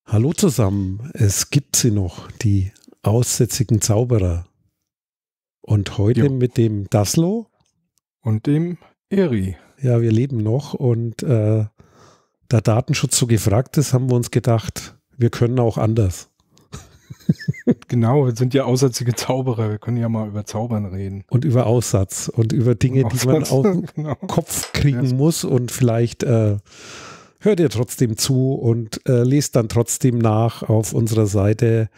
Hallo zusammen, es gibt sie noch, die aussätzigen Zauberer. Und heute mit dem Daslo. Und dem Eri. Ja, wir leben noch und da Datenschutz so gefragt ist, haben wir uns gedacht, wir können auch anders. Genau, wir sind ja aussätzige Zauberer, wir können ja mal über Zaubern reden. Und über Aussatz und über Dinge, die man auf den Kopf kriegen muss und vielleicht hört ihr trotzdem zu und lest dann trotzdem nach auf unserer Seite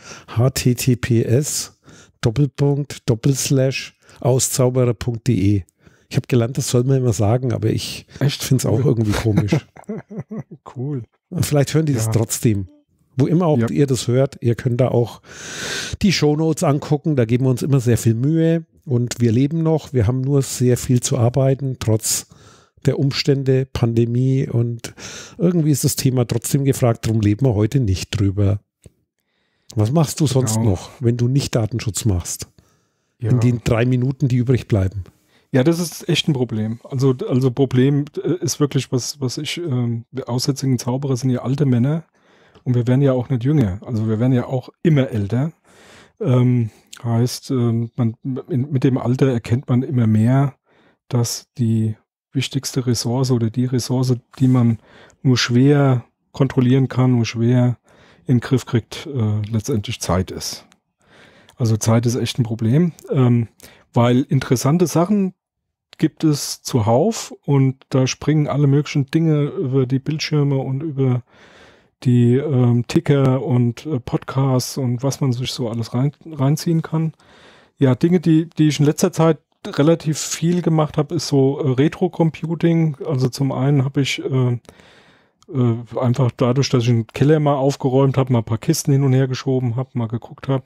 https://auszauberer.de. Ich habe gelernt, das soll man immer sagen, aber ich finde es auch irgendwie komisch. Cool. Vielleicht hören die das trotzdem. Wo immer auch ihr das hört, ihr könnt da auch die Shownotes angucken, da geben wir uns immer sehr viel Mühe und wir leben noch, wir haben nur sehr viel zu arbeiten, trotz der Umstände, Pandemie und irgendwie ist das Thema trotzdem gefragt, darum leben wir heute nicht drüber. Was machst du sonst noch, wenn du nicht Datenschutz machst? Ja. In den 3 Minuten, die übrig bleiben. Ja, das ist echt ein Problem. Also Problem ist wirklich, was ich, aussätzigen Zauberer sind ja alte Männer und wir werden ja auch nicht jünger. Also wir werden ja auch immer älter. Heißt, mit dem Alter erkennt man immer mehr, dass die wichtigste Ressource oder die Ressource, die man nur schwer kontrollieren kann, nur schwer in den Griff kriegt, letztendlich Zeit ist. Also Zeit ist echt ein Problem, weil interessante Sachen gibt es zuhauf und da springen alle möglichen Dinge über die Bildschirme und über die Ticker und Podcasts und was man sich so alles reinziehen kann. Ja, Dinge, die ich in letzter Zeit relativ viel gemacht habe, ist so Retro-Computing. Also zum einen habe ich einfach dadurch, dass ich einen Keller mal aufgeräumt habe, mal ein paar Kisten hin und her geschoben habe, mal geguckt habe,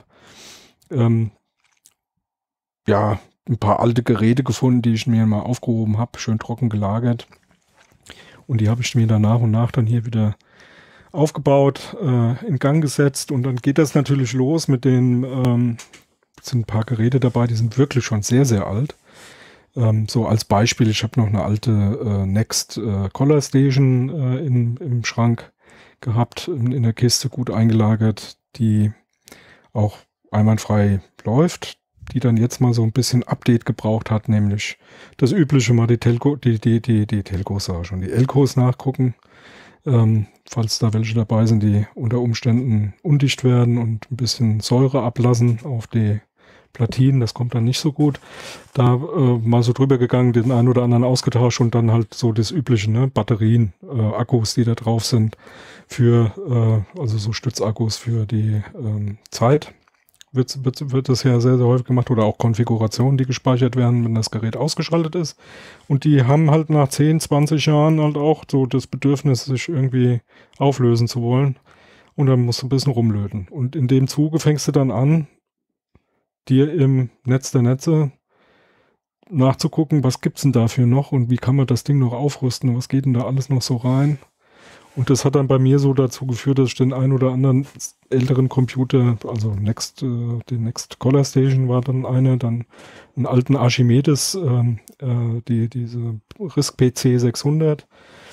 ja, ein paar alte Geräte gefunden, die ich mir mal aufgehoben habe, schön trocken gelagert. Und die habe ich mir dann nach und nach dann hier wieder aufgebaut, in Gang gesetzt. Und dann geht das natürlich los mit den, sind ein paar Geräte dabei, die sind wirklich schon sehr, sehr alt. So als Beispiel, ich habe noch eine alte Next Color Station im Schrank gehabt, in der Kiste gut eingelagert, die auch einwandfrei läuft, die dann jetzt mal so ein bisschen Update gebraucht hat, nämlich das übliche mal die Telcos, sag ich schon, die Elcos nachgucken, falls da welche dabei sind, die unter Umständen undicht werden und ein bisschen Säure ablassen auf die Platinen, das kommt dann nicht so gut. Da mal so drüber gegangen, den einen oder anderen ausgetauscht und dann halt so das übliche, ne, Batterien, Akkus, die da drauf sind, für, also so Stützakkus für die Zeit. Wird das ja sehr, sehr häufig gemacht oder auch Konfigurationen, die gespeichert werden, wenn das Gerät ausgeschaltet ist. Und die haben halt nach 10, 20 Jahren halt auch so das Bedürfnis, sich irgendwie auflösen zu wollen. Und dann musst du ein bisschen rumlöten. Und in dem Zuge fängst du dann an, dir im Netz der Netze nachzugucken, was gibt's denn dafür noch und wie kann man das Ding noch aufrüsten und was geht denn da alles noch so rein. Und das hat dann bei mir so dazu geführt, dass ich den einen oder anderen älteren Computer, also die Next Color Station war dann eine, dann einen alten Archimedes, diese RISC PC 600,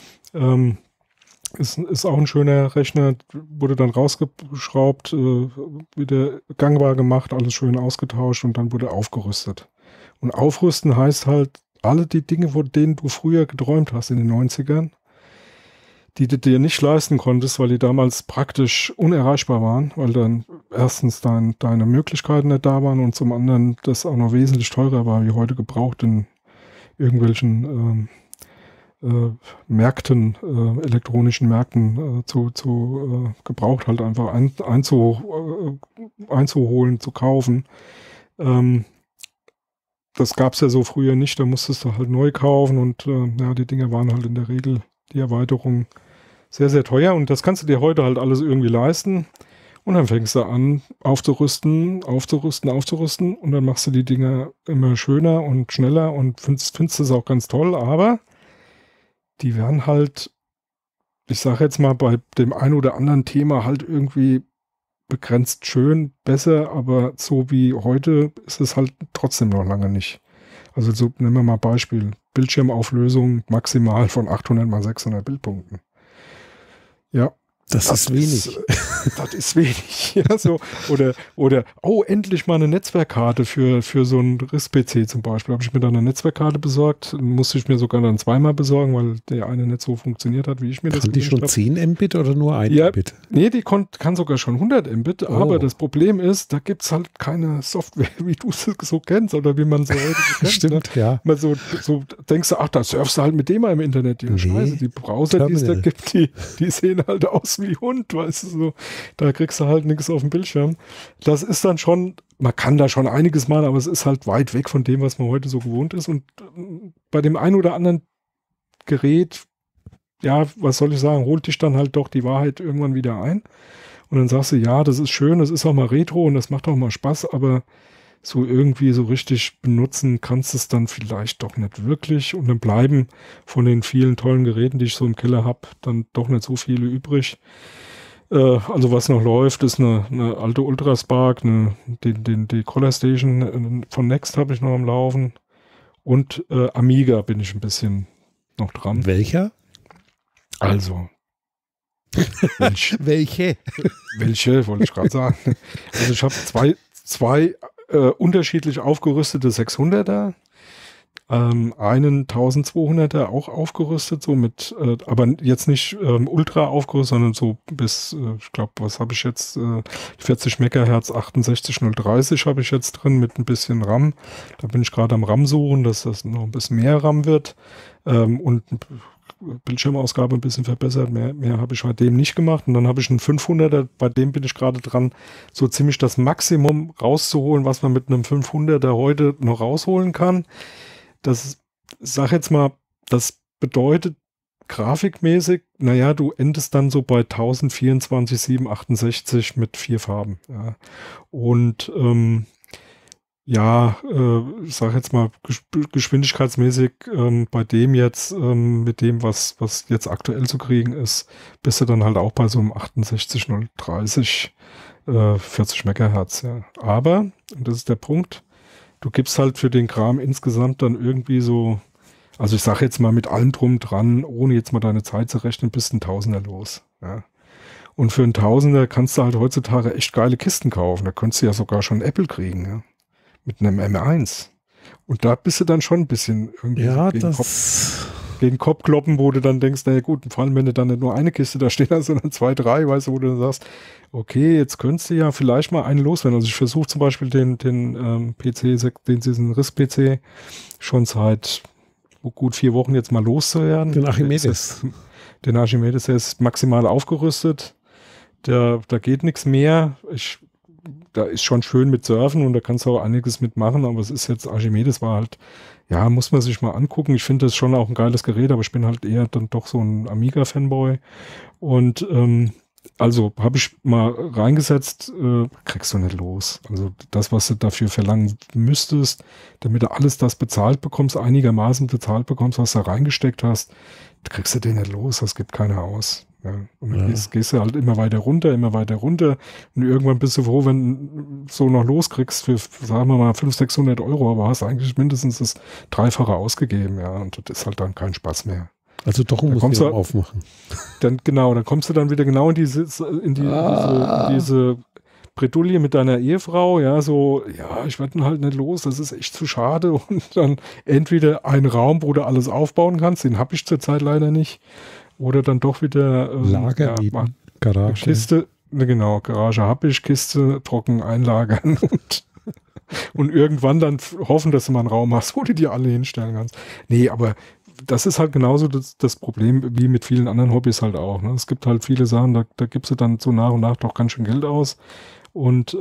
ist auch ein schöner Rechner, wurde dann rausgeschraubt, wieder gangbar gemacht, alles schön ausgetauscht und dann wurde aufgerüstet. Und aufrüsten heißt halt, alle die Dinge, von denen du früher geträumt hast in den 90ern, die du dir nicht leisten konntest, weil die damals praktisch unerreichbar waren, weil dann erstens deine Möglichkeiten nicht da waren und zum anderen das auch noch wesentlich teurer war, wie heute gebraucht in irgendwelchen Märkten, elektronischen Märkten gebraucht halt einfach einzuholen, zu kaufen. Das gab es ja so früher nicht, da musstest du halt neu kaufen und ja, die Dinger waren halt in der Regel, die Erweiterung, sehr, sehr teuer und das kannst du dir heute halt alles irgendwie leisten und dann fängst du an aufzurüsten und dann machst du die Dinger immer schöner und schneller und findest es auch ganz toll, aber die werden halt, ich sage jetzt mal, bei dem einen oder anderen Thema halt irgendwie begrenzt schön, besser, aber so wie heute ist es halt trotzdem noch lange nicht. Also so, nehmen wir mal Beispiel, Bildschirmauflösung maximal von 800 mal 600 Bildpunkten. Ja, Das ist wenig. Das ist wenig. Ja, so. Oder, oh, endlich mal eine Netzwerkkarte für so einen RIS-PC zum Beispiel. Habe ich mir dann eine Netzwerkkarte besorgt. Musste ich mir sogar dann zweimal besorgen, weil der eine nicht so funktioniert hat, wie ich mir das gewünscht habe. Kann die schon 10 Mbit oder nur 1 Mbit? Nee, die kann sogar schon 100 Mbit. Oh. Aber das Problem ist, da gibt es halt keine Software, wie du es so kennst oder wie man so heute kennt. Stimmt, ne? ja. Mal so denkst du, ach, da surfst du halt mit dem mal im Internet. Ja, scheiße, die Browser, die es da gibt, die sehen halt aus wie Hund, weißt du, so. Da kriegst du halt nichts auf dem Bildschirm. Das ist dann schon, man kann da schon einiges machen, aber es ist halt weit weg von dem, was man heute so gewohnt ist. Und bei dem einen oder anderen Gerät, ja, was soll ich sagen, holt dich dann halt doch die Wahrheit irgendwann wieder ein. Und dann sagst du, ja, das ist schön, das ist auch mal Retro und das macht auch mal Spaß, aber so irgendwie so richtig benutzen kannst du es dann vielleicht doch nicht wirklich. Und dann bleiben von den vielen tollen Geräten, die ich so im Keller habe, dann doch nicht so viele übrig. Also was noch läuft, ist eine alte Ultraspark, die Color Station von Next habe ich noch am Laufen. Und Amiga bin ich ein bisschen noch dran. Welcher? Also. Welche? Welche, wollte ich gerade sagen. Also ich habe zwei unterschiedlich aufgerüstete 600er, einen 1200er auch aufgerüstet, so mit, aber jetzt nicht ultra aufgerüstet, sondern so bis, ich glaube, was habe ich jetzt, 40 MHz 68030 habe ich jetzt drin mit ein bisschen RAM. Da bin ich gerade am RAM suchen, dass das noch ein bisschen mehr RAM wird und Bildschirmausgabe ein bisschen verbessert, mehr habe ich bei dem nicht gemacht und dann habe ich einen 500er, bei dem bin ich gerade dran, so ziemlich das Maximum rauszuholen, was man mit einem 500er heute noch rausholen kann. Das, sag jetzt mal, das bedeutet grafikmäßig, naja, du endest dann so bei 1024 768 mit 4 Farben. Ja. Und ich sage jetzt mal geschwindigkeitsmäßig bei dem jetzt, mit dem, was jetzt aktuell zu kriegen ist, bist du dann halt auch bei so einem 68030, 40 Megahertz. Ja. Aber, und das ist der Punkt, du gibst halt für den Kram insgesamt dann irgendwie so, also ich sage jetzt mal mit allem drum dran, ohne jetzt mal deine Zeit zu rechnen, bist ein Tausender los. Ja. Und für einen Tausender kannst du halt heutzutage echt geile Kisten kaufen. Da könntest du ja sogar schon Apple kriegen, ja. Mit einem M1. Und da bist du dann schon ein bisschen irgendwie gegen Kopf kloppen, wo du dann denkst, naja gut, vor allem wenn du dann nicht nur eine Kiste da stehen hast, sondern 2, 3, weißt du, wo du dann sagst, okay, jetzt könntest du ja vielleicht mal einen loswerden. Also ich versuche zum Beispiel den PC, diesen RIS-PC schon seit gut 4 Wochen jetzt mal loszuwerden. Den Archimedes. Den Archimedes, der ist maximal aufgerüstet. Da geht nichts mehr. Da ist schon schön mit Surfen und da kannst du auch einiges mitmachen, aber es ist jetzt, Archimedes war halt, ja, muss man sich mal angucken. Ich finde das schon auch ein geiles Gerät, aber ich bin halt eher dann doch so ein Amiga-Fanboy. Und also habe ich mal reingesetzt, kriegst du nicht los. Also das, was du dafür verlangen müsstest, damit du alles das bezahlt bekommst, einigermaßen bezahlt bekommst, was du da reingesteckt hast, kriegst du den nicht los, das gibt keiner aus. Ja. Und dann gehst du halt immer weiter runter und irgendwann bist du froh, wenn du so noch loskriegst für, sagen wir mal, 500, 600 Euro, aber hast eigentlich mindestens das Dreifache ausgegeben, ja, und das ist halt dann kein Spaß mehr. Also doch musst du aufmachen. Dann kommst du dann wieder genau in diese Bredouille mit deiner Ehefrau, ja, so, ja, ich werde halt nicht los, das ist echt zu schade und dann entweder ein Raum, wo du alles aufbauen kannst, den habe ich zurzeit leider nicht, oder dann doch wieder Lager, Garage. Kiste, genau, Garage habe ich, Kiste trocken einlagern und irgendwann dann hoffen, dass du mal einen Raum hast, wo du dir alle hinstellen kannst. Nee, aber das ist halt genauso das Problem wie mit vielen anderen Hobbys halt auch. Ne? Es gibt halt viele Sachen, da gibst du dann so nach und nach doch ganz schön Geld aus. Und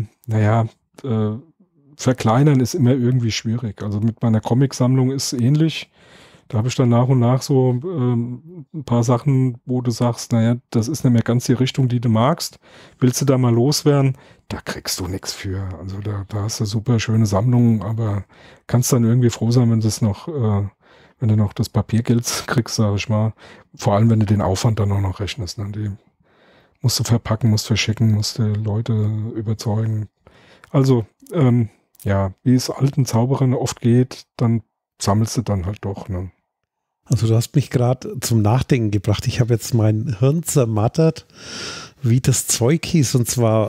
verkleinern ist immer irgendwie schwierig. Also mit meiner Comicsammlung ist es ähnlich. Da habe ich dann nach und nach so ein paar Sachen, wo du sagst, naja, das ist nicht mehr ganz die Richtung, die du magst. Willst du da mal loswerden? Da kriegst du nichts für. Also da hast du super schöne Sammlungen, aber kannst dann irgendwie froh sein, wenn wenn du noch das Papiergeld kriegst, sage ich mal. Vor allem, wenn du den Aufwand dann auch noch rechnest. Ne? Die musst du verpacken, musst verschicken, musst du Leute überzeugen. Also, wie es alten Zauberern oft geht, dann sammelst du dann halt doch. Ne? Also du hast mich gerade zum Nachdenken gebracht. Ich habe jetzt mein Hirn zermattert, wie das Zeug hieß. Und zwar,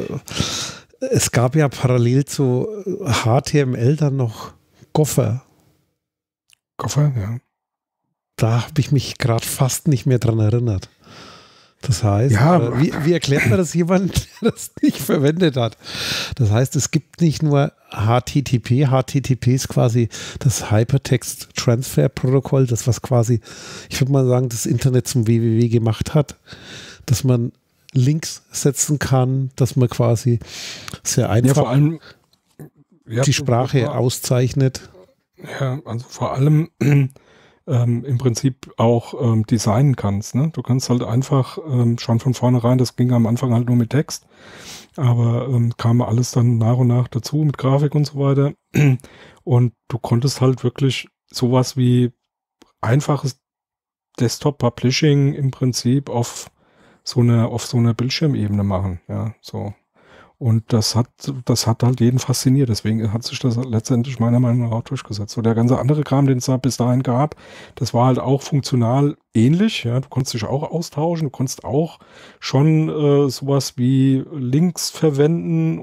es gab ja parallel zu HTML dann noch Gopher. Gopher, ja. Da habe ich mich gerade fast nicht mehr dran erinnert. Das heißt, ja, wie erklärt man das jemand, der das nicht verwendet hat? Das heißt, es gibt nicht nur HTTP. HTTP ist quasi das Hypertext Transfer Protokoll, das was quasi, ich würde mal sagen, das Internet zum www gemacht hat, dass man Links setzen kann, dass man quasi sehr einfach vor allem, die Sprache auszeichnet. Ja, also vor allem im Prinzip auch designen kannst. Ne? Du kannst halt einfach schon von vornherein, das ging am Anfang halt nur mit Text, aber kam alles dann nach und nach dazu mit Grafik und so weiter. Und du konntest halt wirklich sowas wie einfaches Desktop-Publishing im Prinzip auf so einer Bildschirmebene machen. Ja, so. Und das hat halt jeden fasziniert. Deswegen hat sich das letztendlich meiner Meinung nach auch durchgesetzt. So der ganze andere Kram, den es da bis dahin gab, das war halt auch funktional ähnlich. Ja, du konntest dich auch austauschen. Du konntest auch schon sowas wie Links verwenden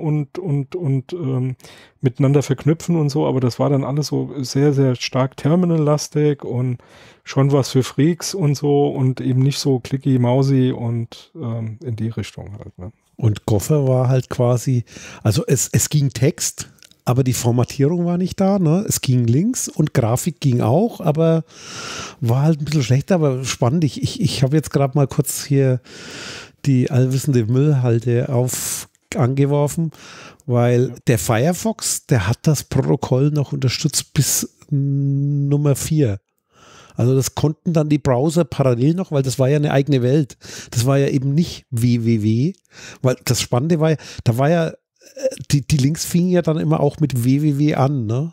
und miteinander verknüpfen und so. Aber das war dann alles so sehr, sehr stark terminallastig und schon was für Freaks und so und eben nicht so clicky, mousy und in die Richtung halt, ne? Und Gopher war halt quasi, also es ging Text, aber die Formatierung war nicht da, ne? Es ging links und Grafik ging auch, aber war halt ein bisschen schlechter, aber spannend. Ich habe jetzt gerade mal kurz hier die allwissende Müllhalde angeworfen, weil der Firefox, der hat das Protokoll noch unterstützt bis Nummer 4. Also das konnten dann die Browser parallel noch, weil das war ja eine eigene Welt. Das war ja eben nicht www, weil das Spannende war ja, da war ja, die Links fingen ja dann immer auch mit www an, ne?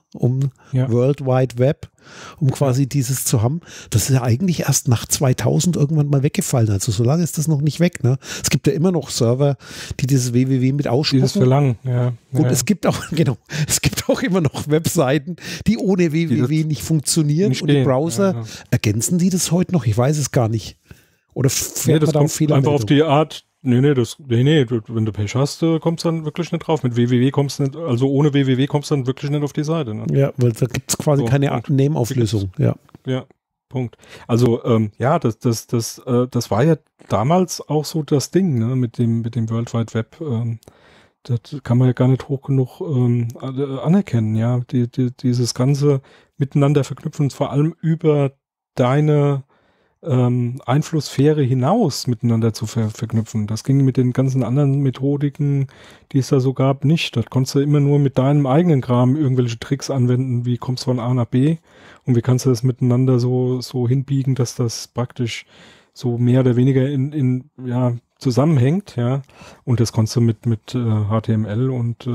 World Wide Web, um quasi dieses zu haben. Das ist ja eigentlich erst nach 2000 irgendwann mal weggefallen. Also so lange ist das noch nicht weg, ne? Es gibt ja immer noch Server, die dieses www mit ausspucken. Dieses Verlangen, ja. Und es gibt auch, es gibt auch immer noch Webseiten, die ohne www nicht funktionieren. Und die Browser, ergänzen die das heute noch? Ich weiß es gar nicht. Oder fährt das man da kommt Fehler einfach auf die Art. Nee, wenn du Pech hast, kommst du dann wirklich nicht drauf. Mit www kommst du nicht, also ohne www kommst du dann wirklich nicht auf die Seite. Ne? Ja, weil da gibt es quasi so, keine Name-Auflösung. Ja. Ja, Punkt. Also, das war ja damals auch so das Ding, ne, mit dem World Wide Web. Das kann man ja gar nicht hoch genug anerkennen, ja. Dieses ganze Miteinander verknüpfen, vor allem über deine Einflusssphäre hinaus miteinander zu verknüpfen. Das ging mit den ganzen anderen Methodiken, die es da so gab, nicht. Das konntest du immer nur mit deinem eigenen Kram irgendwelche Tricks anwenden, wie kommst du von A nach B und wie kannst du das miteinander so hinbiegen, dass das praktisch so mehr oder weniger in zusammenhängt, ja. Und das konntest du mit HTML und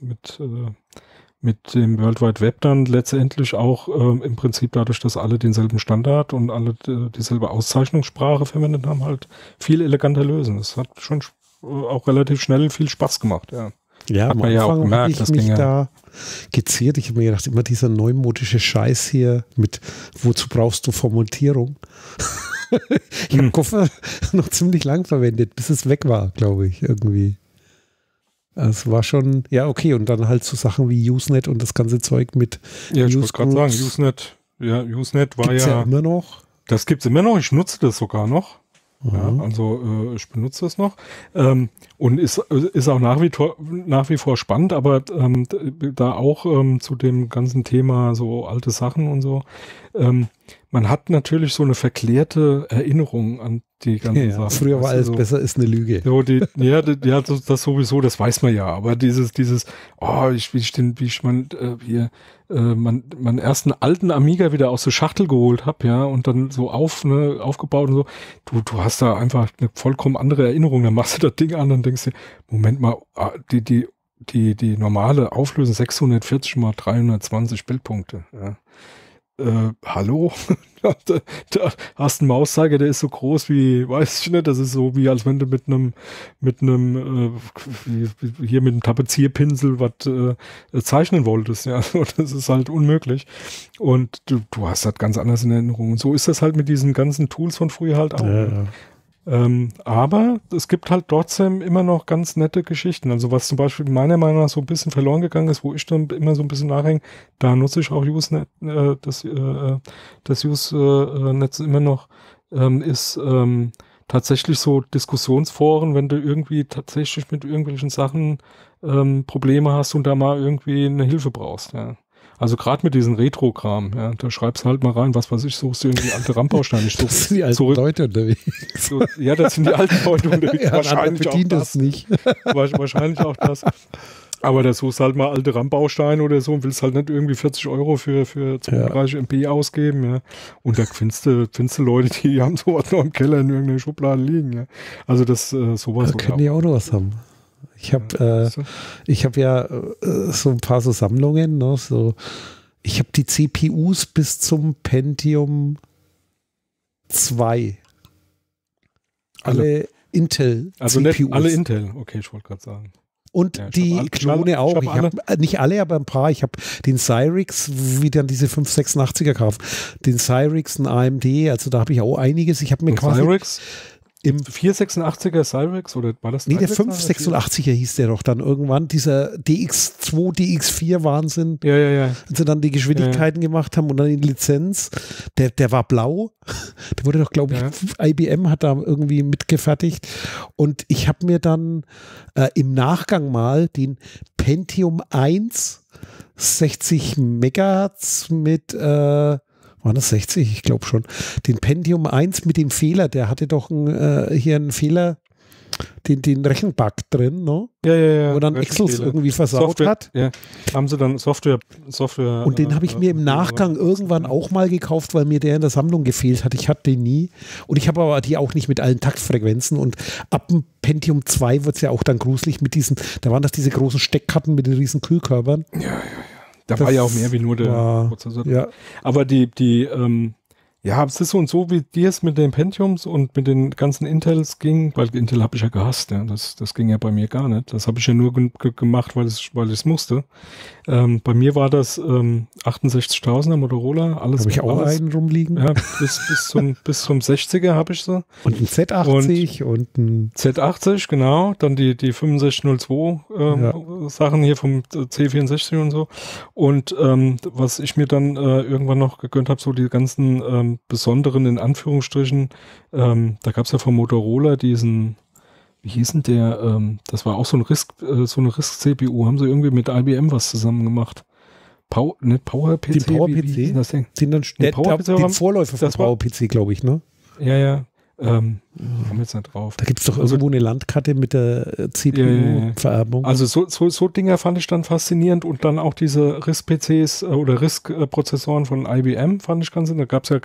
mit dem World Wide Web dann letztendlich auch im Prinzip dadurch, dass alle denselben Standard und alle dieselbe Auszeichnungssprache verwendet haben, halt viel eleganter lösen. Das hat schon auch relativ schnell viel Spaß gemacht, ja. Ja, hat man ja auch gemerkt, das ging ja. Da geziert. Ich habe mir gedacht, immer dieser neumodische Scheiß hier mit, wozu brauchst du Formatierung? Ich habe Koffer noch ziemlich lang verwendet, bis es weg war, glaube ich, irgendwie. Es war schon, ja, okay, und dann halt so Sachen wie Usenet und das ganze Zeug mit. Ja, ich wollte gerade sagen, Usenet war gibt's ja immer noch. Das gibt es immer noch, ich nutze das sogar noch. Ja, also ich benutze das noch. Und ist auch nach wie vor spannend, aber da auch zu dem ganzen Thema so alte Sachen und so. Man hat natürlich so eine verklärte Erinnerung an die ganzen Sachen. Früher war alles so, besser, ist eine Lüge. So das sowieso, das weiß man ja. Aber meinen ersten alten Amiga wieder aus der Schachtel geholt habe, ja, und dann so aufgebaut und so. Du hast da einfach eine vollkommen andere Erinnerung. Dann machst du das Ding an und denkst dir, Moment mal, die normale Auflösung 640 mal 320 Bildpunkte, ja. hallo? Da hast einen Mauszeiger, der ist so groß wie, weiß ich nicht, das ist so wie, als wenn du mit einem Tapezierpinsel was zeichnen wolltest, ja, das ist halt unmöglich und du hast das ganz anders in Erinnerung und so ist das halt mit diesen ganzen Tools von früher halt auch. Ja. Aber es gibt halt trotzdem immer noch ganz nette Geschichten. Also was zum Beispiel meiner Meinung nach so ein bisschen verloren gegangen ist, wo ich dann immer so ein bisschen nachhänge, da nutze ich auch Usenet, das Use-Netz immer noch, ist tatsächlich so Diskussionsforen, wenn du irgendwie tatsächlich mit irgendwelchen Sachen Probleme hast und da mal irgendwie eine Hilfe brauchst, ja. Also gerade mit diesen Retro-Kram, ja, da schreibst halt mal rein, was weiß ich, suchst du irgendwie alte Randbausteine. Das sind die alten Leute unterwegs. So, ja, das sind die alten Leute unterwegs. Ja, wahrscheinlich auch das nicht. Wahrscheinlich auch das. Aber da suchst halt mal alte Randbausteine oder so und willst halt nicht irgendwie 40 € für 32 MB ausgeben, ja. Und da findest du Leute, die haben sowas noch im Keller in irgendeiner Schublade liegen, ja. Also das, sowas. Da können die auch noch was haben. Ich habe ja so ein paar so Sammlungen, ne, so. Ich habe die CPUs bis zum Pentium 2. Alle Intel also CPUs. Nicht alle Intel, okay, ich wollte gerade sagen. Und ja, die Klone auch. Ich hab nicht alle, aber ein paar. Ich habe den Cyrix, wie dann diese 586er kaufen. Den Cyrix, ein AMD, also da habe ich auch einiges. Ich habe mir quasi Cyrix? Im 486er Cyrix oder war das? Nee, der 586er hieß der doch dann irgendwann. Dieser DX2, DX4 Wahnsinn. Ja. Als sie dann die Geschwindigkeiten gemacht haben und dann die Lizenz. Der war blau. Der wurde doch, glaube ich, IBM hat da irgendwie mitgefertigt. Und ich habe mir dann im Nachgang mal den Pentium 1 60 Megahertz mit waren das 60? Ich glaube schon. Den Pentium 1 mit dem Fehler, der hatte doch hier einen Fehler, den Rechenbug drin, ne? Ja. Wo dann Excel irgendwie versaut hat. Ja. Haben sie dann Software. Und den habe ich mir im Nachgang irgendwann auch mal gekauft, weil mir der in der Sammlung gefehlt hat. Ich hatte den nie. Und ich habe aber die auch nicht mit allen Taktfrequenzen. Und ab dem Pentium 2 wird es ja auch dann gruselig mit diesen, da waren das diese großen Steckkarten mit den riesen Kühlkörpern. Ja. Da war ja auch mehr wie nur der Prozessor. Ja. Aber es ist so und so, wie dir es mit den Pentiums und mit den ganzen Intels ging, weil Intel habe ich ja gehasst, ja. Das ging ja bei mir gar nicht. Das habe ich ja nur gemacht, weil ich es musste. Bei mir war das 68.000er Motorola, alles. Habe ich auch einen rumliegen? Ja, bis zum 60er habe ich sie. Und ein Z80 und ein Z80, genau. Dann die 6502 Sachen hier vom C64 und so. Und was ich mir dann irgendwann noch gegönnt habe, so die ganzen besonderen, in Anführungsstrichen, da gab es ja von Motorola diesen, wie hieß denn der, das war auch so eine RISC-CPU, haben sie irgendwie mit IBM was zusammen gemacht. Nicht PowerPC? Den PowerPC? Das Ding? Den Vorläufer von PowerPC, glaube ich, ne? Ja. Kommen jetzt nicht drauf. Da gibt es doch irgendwo eine Landkarte mit der CPU-Vererbung. Also so Dinger fand ich dann faszinierend und dann auch diese RISC-PCs oder RISC-Prozessoren von IBM fand ich ganz interessant. Da gab es ja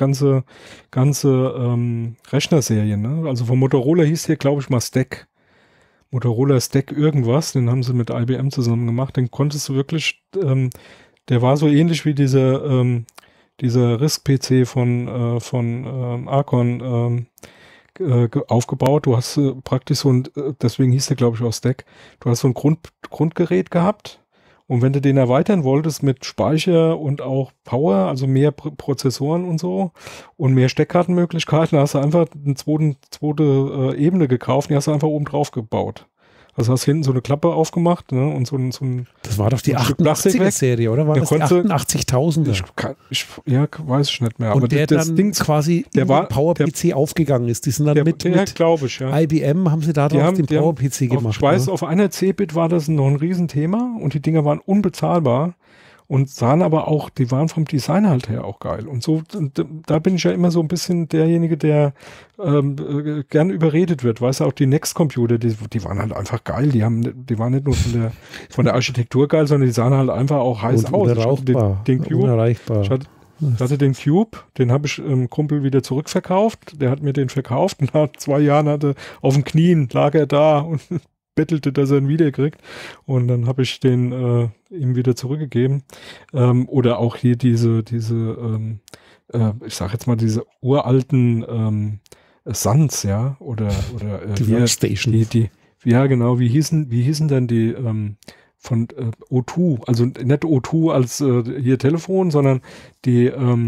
ganze Rechnerserien. Ne? Also von Motorola hieß hier, glaube ich, mal Stack. Motorola Stack irgendwas, den haben sie mit IBM zusammen gemacht. Den konntest du wirklich, der war so ähnlich wie dieser RISC-PC von Archon aufgebaut. Du hast praktisch so ein, deswegen hieß der, glaube ich, auch Stack, du hast so ein Grundgerät gehabt und wenn du den erweitern wolltest mit Speicher und auch Power, also mehr Prozessoren und so und mehr Steckkartenmöglichkeiten, hast du einfach eine zweite Ebene gekauft, die hast du einfach oben drauf gebaut. Also hast hinten so eine Klappe aufgemacht, ne, und so ein das war doch die 88er-Serie, oder? War das die 88.000er? Ja, weiß ich nicht mehr. Und aber der das dann Ding, quasi in den PowerPC aufgegangen ist. Die sind dann mit glaube ich, ja. IBM haben sie da drauf den PowerPC gemacht. Ich weiß, auf einer C-Bit war das noch ein Riesenthema und die Dinger waren unbezahlbar. Und sahen aber auch, die waren vom Design halt her auch geil. Und so, da bin ich ja immer so ein bisschen derjenige, der gern überredet wird. Weißt du, auch die Next-Computer, die waren halt einfach geil. Die waren nicht nur von der Architektur geil, sondern die sahen halt einfach auch heiß aus. Den Cube. Unerreichbar. Ich hatte den Cube, den habe ich Kumpel wieder zurückverkauft. Der hat mir den verkauft und nach 2 Jahren auf den Knien lag er da und bettelte, dass er ihn wiederkriegt. Und dann habe ich den ihm wieder zurückgegeben. Oder auch hier diese ich sag jetzt mal, diese uralten Suns, ja, oder die Workstation. Ja, genau, wie hießen denn die von O2, also nicht O2 als hier Telefon, sondern die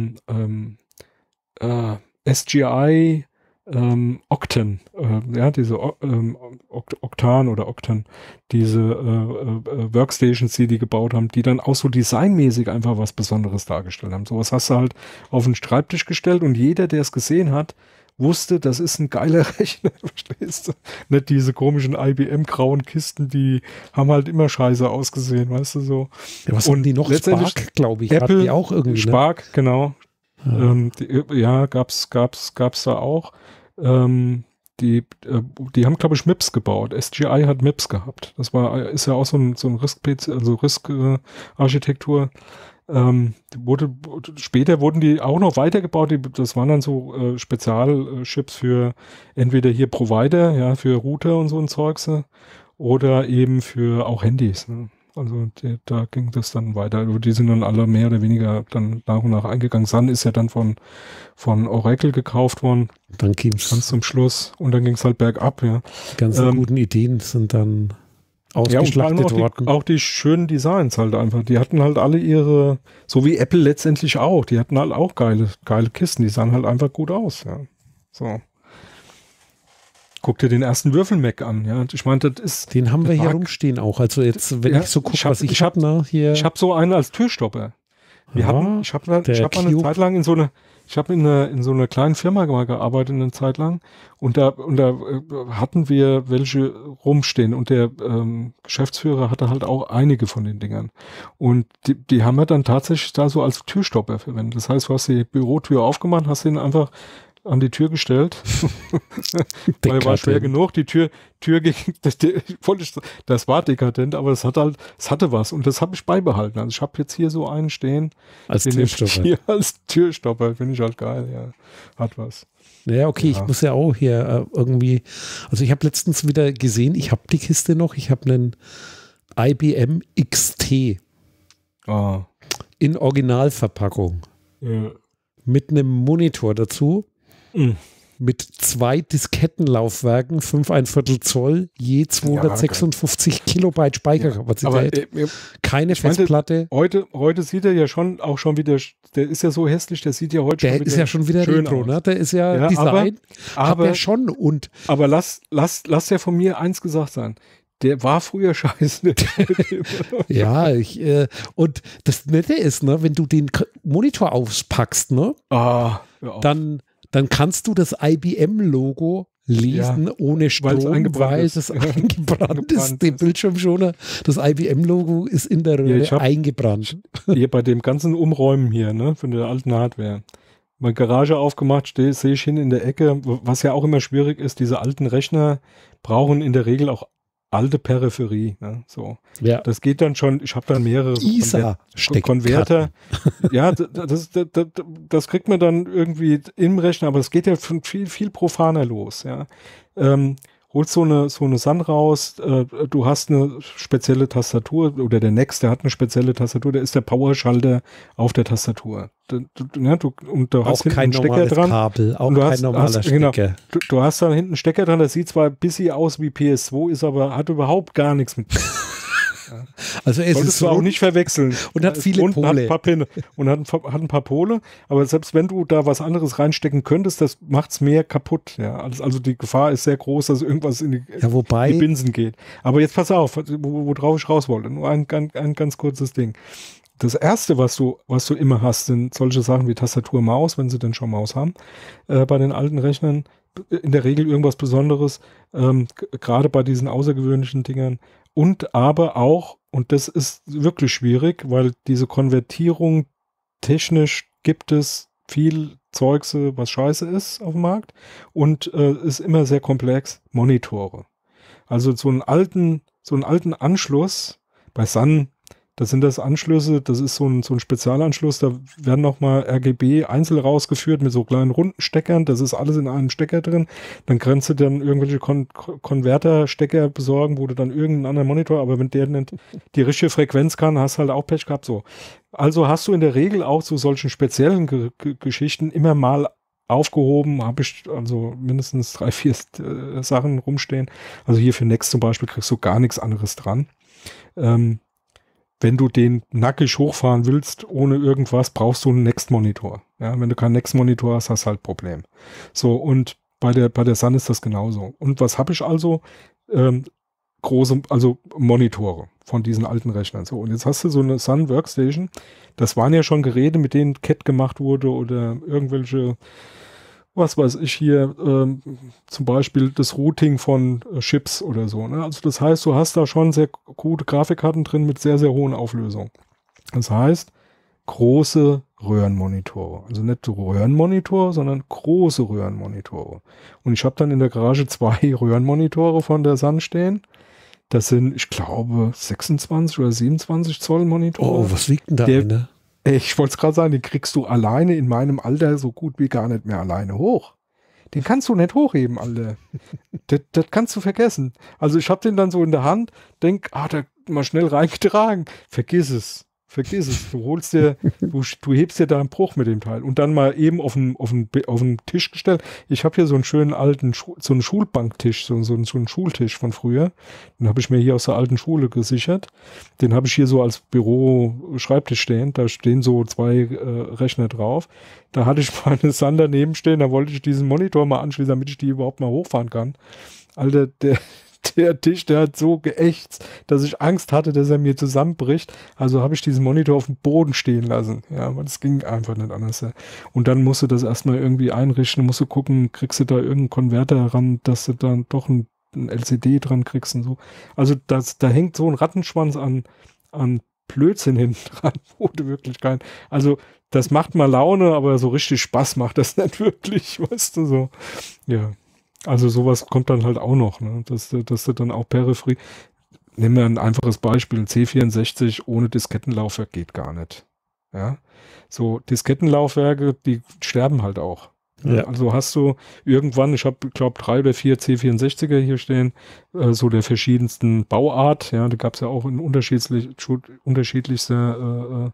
SGI Octan, ja, diese Octan oder Octan, diese Workstations, die gebaut haben, die dann auch so designmäßig einfach was Besonderes dargestellt haben. Sowas hast du halt auf den Schreibtisch gestellt und jeder, der es gesehen hat, wusste, das ist ein geiler Rechner, verstehst du? Nicht diese komischen IBM-grauen Kisten, die haben halt immer scheiße ausgesehen, weißt du, so. Ja, was haben die noch? Spark, glaube ich. Apple, die auch irgendwie, Spark, ne? Genau. Ja, gab's da auch. Die haben, glaube ich, MIPS gebaut. SGI hat MIPS gehabt. Ist ja auch so ein RISC-PC, also RISC-Architektur. Später wurden die auch noch weitergebaut. Das waren dann so Spezialchips für entweder hier Provider, ja, für Router und so ein Zeugs, oder eben für auch Handys. Ne? Also da ging das dann weiter. Also die sind dann alle mehr oder weniger dann nach und nach eingegangen. Sun ist ja dann von Oracle gekauft worden. Dann ging's ganz zum Schluss. Und dann ging es halt bergab, ja. Die ganzen guten Ideen sind dann ausgeschlachtet worden. Auch die schönen Designs halt einfach. Die hatten halt alle ihre, so wie Apple letztendlich auch, die hatten halt auch geile Kisten. Die sahen halt einfach gut aus, ja. So. Guck dir den ersten Würfel-Mac an, ja. Ich meine, das ist... Den haben wir hier rumstehen auch. Also jetzt, wenn ich so gucke, was ich habe, hier... Ich habe so einen als Türstopper. Ich habe eine Zeit lang in so einer kleinen Firma mal gearbeitet, eine Zeit lang. Und da hatten wir welche rumstehen. Und der Geschäftsführer hatte halt auch einige von den Dingern. Und die haben wir dann tatsächlich da so als Türstopper verwendet. Das heißt, du hast die Bürotür aufgemacht, hast ihn einfach an die Tür gestellt. Weil war schwer genug. Die Tür ging, das war dekadent, aber es hatte was. Und das habe ich beibehalten. Also ich habe jetzt hier so einen stehen. Als Türstopper. Als Türstopper. Finde ich halt geil, ja. Hat was. Naja, okay, ja. Ich muss ja auch hier irgendwie, also ich habe letztens wieder gesehen, ich habe die Kiste noch, ich habe einen IBM XT in Originalverpackung. Ja. Mit einem Monitor dazu. Mit 2 Diskettenlaufwerken, 5,25 Zoll, je 256 Kilobyte Speicherkapazität. Ja, keine Festplatte. Heute sieht er ja schon wieder, der ist ja so hässlich, der sieht ja heute schon wieder ist ja schon wieder schön retro, aus. Ne? Der ist ja Design, aber schon. Aber lass ja von mir eins gesagt sein. Der war früher scheiße. Ja, und das Nette ist, ne, wenn du den Monitor auspackst, ne, dann kannst du das IBM-Logo lesen ohne Strom, weil es eingebrannt ist. Der Bildschirmschoner, das IBM-Logo ist in der Röhre eingebrannt. Hier bei dem ganzen Umräumen hier, ne, von der alten Hardware. Meine Garage aufgemacht, sehe ich hin in der Ecke, was ja auch immer schwierig ist, diese alten Rechner brauchen in der Regel auch alte Peripherie, ne? So. Ja. Das geht dann schon, ich habe dann mehrere Konverter. Ja, das kriegt man dann irgendwie im Rechner, aber es geht ja schon viel profaner los, ja. Holst so eine Sun raus, du hast eine spezielle Tastatur, oder der Next, der hat eine spezielle Tastatur, der ist der Powerschalter auf der Tastatur. Und du hast hinten einen Stecker dran. Kabel, auch kein normaler Stecker. Genau, du hast da hinten einen Stecker dran, das sieht zwar ein bisschen aus wie PS2, hat überhaupt gar nichts mit. Ja. Also es ist auch nicht verwechseln. Und hat viele Pole. Hat ein paar Pole, aber selbst wenn du da was anderes reinstecken könntest, das macht's mehr kaputt. Ja. Also die Gefahr ist sehr groß, dass irgendwas in die Binsen geht. Aber jetzt pass auf, worauf ich raus wollte. Nur ein ganz kurzes Ding. Das erste, was du immer hast, sind solche Sachen wie Tastatur, Maus, wenn sie denn schon Maus haben, bei den alten Rechnern. In der Regel irgendwas Besonderes, gerade bei diesen außergewöhnlichen Dingern. Und aber auch, und das ist wirklich schwierig, weil diese Konvertierung technisch gibt es viel Zeugs, was scheiße ist auf dem Markt und ist immer sehr komplex, Monitore. Also so einen alten Anschluss bei Sun, Das sind das Anschlüsse, das ist so ein Spezialanschluss, da werden nochmal RGB einzeln rausgeführt mit so kleinen runden Steckern, das ist alles in einem Stecker drin. Dann kannst du dann irgendwelche Konverter-Stecker besorgen, wo du dann irgendeinen anderen Monitor, aber wenn der nicht die richtige Frequenz kann, hast du halt auch Pech gehabt, so. Also hast du in der Regel auch zu solchen speziellen Geschichten immer mal aufgehoben, habe ich also mindestens 3, 4 Sachen rumstehen. Also hier für Next zum Beispiel kriegst du gar nichts anderes dran. Wenn du den nackig hochfahren willst, ohne irgendwas, brauchst du einen Next-Monitor. Ja, wenn du keinen Next-Monitor hast, hast du halt ein Problem. So, und bei der Sun ist das genauso. Und was habe ich also? Große, also Monitore von diesen alten Rechnern. So, und jetzt hast du so eine Sun Workstation. Das waren ja schon Geräte, mit denen CAT gemacht wurde oder irgendwelche, was weiß ich hier, zum Beispiel das Routing von Chips oder so. Ne? Also das heißt, du hast da schon sehr gute Grafikkarten drin mit sehr, sehr hohen Auflösungen. Das heißt, große Röhrenmonitore. Also nicht Röhrenmonitor, sondern große Röhrenmonitore. Und ich habe dann in der Garage 2 Röhrenmonitore von der Sun stehen. Das sind, ich glaube, 26 oder 27 Zoll Monitore. Oh, was liegt denn da eine? Ich wollte es gerade sagen, den kriegst du alleine in meinem Alter so gut wie gar nicht mehr alleine hoch. Den kannst du nicht hochheben, Alter. Das kannst du vergessen. Also ich habe den dann so in der Hand, denk, da mal schnell reingetragen. Vergiss es. Du holst dir, du hebst dir da einen Bruch mit dem Teil und dann mal eben auf den Tisch gestellt. Ich habe hier so einen schönen alten, so einen Schulbanktisch, so einen Schultisch von früher. Den habe ich mir hier aus der alten Schule gesichert. Den habe ich hier so als Büro-Schreibtisch stehen. Da stehen so 2 Rechner drauf. Da hatte ich mal eine Sun daneben stehen. Da wollte ich diesen Monitor mal anschließen, damit ich die überhaupt mal hochfahren kann. Alter, der Tisch, der hat so geächtzt, dass ich Angst hatte, dass er mir zusammenbricht. Also habe ich diesen Monitor auf dem Boden stehen lassen. Ja, aber das ging einfach nicht anders. Und dann musst du das erstmal irgendwie einrichten, musst du gucken, kriegst du da irgendeinen Konverter ran, dass du dann doch ein LCD dran kriegst und so. Also da hängt so ein Rattenschwanz an Blödsinn hinten dran, wo du wirklich also das macht mal Laune, aber so richtig Spaß macht das nicht wirklich, weißt du, so. Ja. Also sowas kommt dann halt auch noch, ne? Dass du dann auch Peripherie, nehmen wir ein einfaches Beispiel, C64 ohne Diskettenlaufwerk geht gar nicht. Ja, so Diskettenlaufwerke, die sterben halt auch. Ja. Also hast du irgendwann, ich habe, glaube 3 oder 4 C64er hier stehen, so der verschiedensten Bauart, ja, da gab es ja auch in unterschiedlichster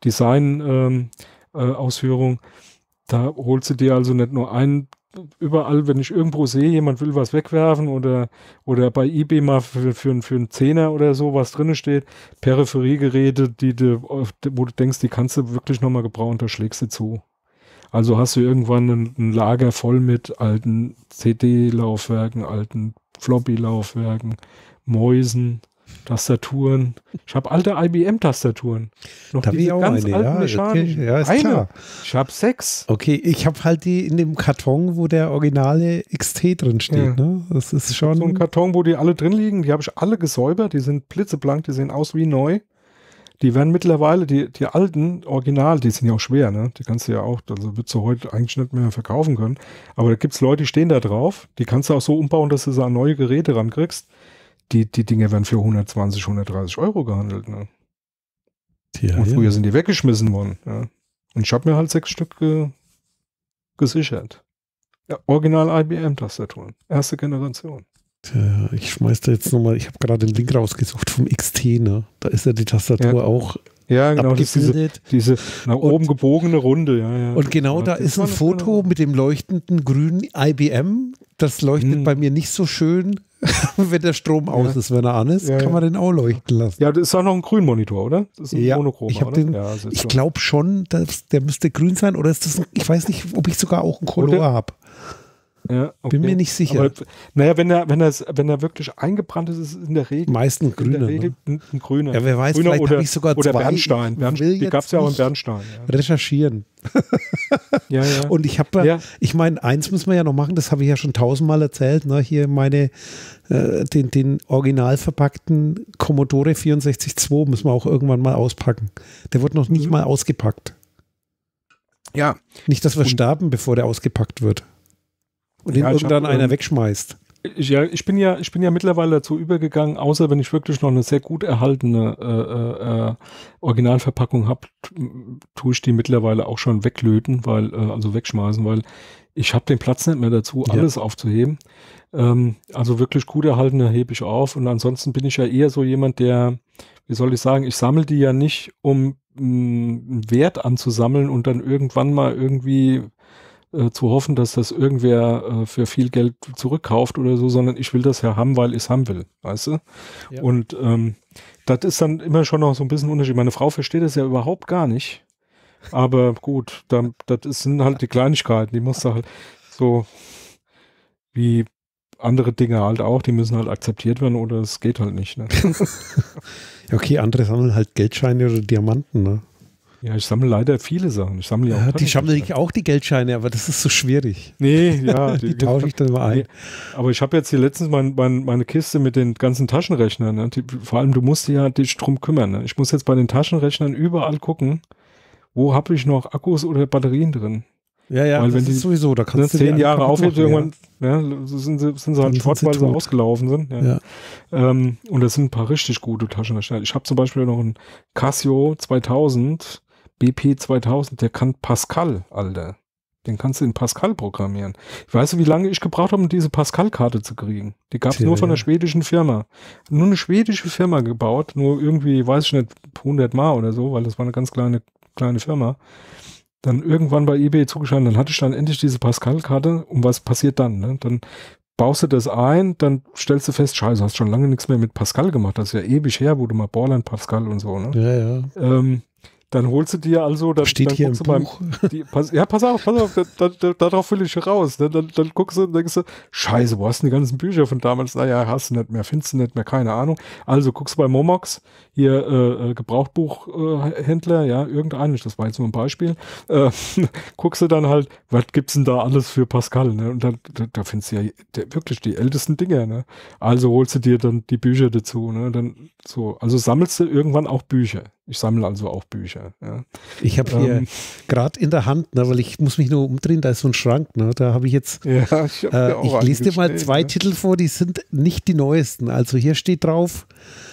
Design-Ausführung. Da holst du dir also nicht nur einen, überall, wenn ich irgendwo sehe, jemand will was wegwerfen oder bei eBay mal für einen Zehner oder so was drin steht, Peripheriegeräte, wo du denkst, die kannst du wirklich nochmal gebrauchen, da schlägst du zu. Also hast du irgendwann ein Lager voll mit alten CD-Laufwerken, alten Floppy-Laufwerken, Mäusen, Tastaturen. Ich habe alte IBM-Tastaturen. Noch diese ganz alten mechanischen. Ja, ist klar. Ich habe 6. Okay, ich habe halt die in dem Karton, wo der originale XT drin steht. Ja. Ne? Das ist schon so ein Karton, wo die alle drin liegen. Die habe ich alle gesäubert. Die sind blitzeblank, die sehen aus wie neu. Die werden mittlerweile, die alten Original, die sind ja auch schwer, ne? Die kannst du ja auch, also würdest du heute eigentlich nicht mehr verkaufen können. Aber da gibt es Leute, die stehen da drauf. Die kannst du auch so umbauen, dass du so an neue Geräte rankriegst. Die Dinge werden für 120, 130 Euro gehandelt. Ne? Ja, und früher sind die weggeschmissen worden. Ja? Und ich habe mir halt 6 Stück gesichert. Ja, Original IBM-Tastaturen. Erste Generation. Tja, ich schmeiß da jetzt nochmal, ich habe gerade den Link rausgesucht vom XT, ne? Da ist ja die Tastatur auch abgebildet. Diese nach oben gebogene Runde. Ja. Und genau da ist ein Foto mit dem leuchtenden grünen IBM. Das leuchtet bei mir nicht so schön. Wenn der Strom aus ist, wenn er an ist, kann man den auch leuchten lassen. Ja, das ist auch noch ein Grünmonitor, oder? Das ist ein monochromer, oder? Ich glaube schon, der müsste grün sein, oder ist das ich weiß nicht, ob ich sogar auch einen Color habe. Ja, okay. Bin mir nicht sicher. Aber, naja, wenn er wirklich eingebrannt ist, ist es in der Regel meistens grüner. Ein grüner. Ja, wer weiß, grüner vielleicht habe ich sogar oder 2. Bernstein. Die gab es ja auch in Bernstein. Ja. Recherchieren. Ja. Und ich meine, eins müssen wir ja noch machen, das habe ich ja schon 1000-mal erzählt, ne? Hier den original verpackten Commodore 64.2 müssen wir auch irgendwann mal auspacken. Der wird noch nicht mal ausgepackt. Ja. Nicht, dass wir sterben, bevor der ausgepackt wird. Und den irgendwann einer wegschmeißt. Ich bin ja mittlerweile dazu übergegangen, außer wenn ich wirklich noch eine sehr gut erhaltene Originalverpackung habe, tue ich die mittlerweile auch schon weglöten, also wegschmeißen, weil ich habe den Platz nicht mehr dazu, alles aufzuheben. Also wirklich gut erhaltene hebe ich auf, und ansonsten bin ich ja eher so jemand, der, wie soll ich sagen, ich sammle die ja nicht, um einen Wert anzusammeln und dann irgendwann mal irgendwie zu hoffen, dass das irgendwer für viel Geld zurückkauft oder so, sondern ich will das ja haben, weil ich es haben will, weißt du? Ja. Und das ist dann immer schon noch so ein bisschen Unterschied. Meine Frau versteht das ja überhaupt gar nicht, aber gut, sind halt die Kleinigkeiten, die musst du halt so wie andere Dinge halt auch, die müssen halt akzeptiert werden oder es geht halt nicht. Ne? Okay, andere sammeln halt Geldscheine oder Diamanten, ne? Ja, ich sammle leider viele Sachen. Ich sammle ja auch die sammle ich auch, die Geldscheine, aber das ist so schwierig. Nee, ja. die tausche ich dann immer ein. Nee. Aber ich habe jetzt hier letztens meine Kiste mit den ganzen Taschenrechnern. Ne? Vor allem, du musst dich drum kümmern. Ne? Ich muss jetzt bei den Taschenrechnern überall gucken, wo habe ich noch Akkus oder Batterien drin. Ja, weil das wenn die ist sowieso, da kannst du 10 Jahre aufhebst, irgendwann sind sie halt Schrott, weil sie ausgelaufen sind. Ja. Und das sind ein paar richtig gute Taschenrechner. Ich habe zum Beispiel noch einen Casio 2000, BP 2000, der kann Pascal, Alter. Den kannst du in Pascal programmieren. Ich weiß, wie lange ich gebraucht habe, um diese Pascal-Karte zu kriegen. Die gab es nur von einer schwedischen Firma. Nur eine schwedische Firma gebaut, nur irgendwie, weiß ich nicht, 100 Mal oder so, weil das war eine ganz kleine Firma. Dann irgendwann bei eBay zugeschlagen, dann hatte ich dann endlich diese Pascal-Karte. Und was passiert dann? Ne? Dann baust du das ein, dann stellst du fest, scheiße, hast schon lange nichts mehr mit Pascal gemacht. Das ist ja ewig her, wo du mal Borland Pascal und so. Ne? Ja. Dann holst du dir also, dann steht dann hier im Buch. Pass auf, darauf will ich raus. Ne? Dann guckst du und denkst du, scheiße, wo hast du die ganzen Bücher von damals? Naja, hast du nicht mehr, findest du nicht mehr, keine Ahnung. Also guckst du bei Momox, hier Gebrauchtbuchhändler, ja, irgendeinen, das war jetzt nur ein Beispiel, guckst du dann halt, was gibt's denn da alles für Pascal? Ne? Und dann, da findest du ja wirklich die ältesten Dinger. Ne? Also holst du dir dann die Bücher dazu. Ne? Dann so, also sammelst du irgendwann auch Bücher. Ich sammle also auch Bücher. Ja. Ich habe hier gerade in der Hand, ne, weil ich muss mich nur umdrehen, da ist so ein Schrank, ne, da habe ich jetzt, ich lese dir mal 2 Titel vor, die sind nicht die neuesten. Also hier steht drauf,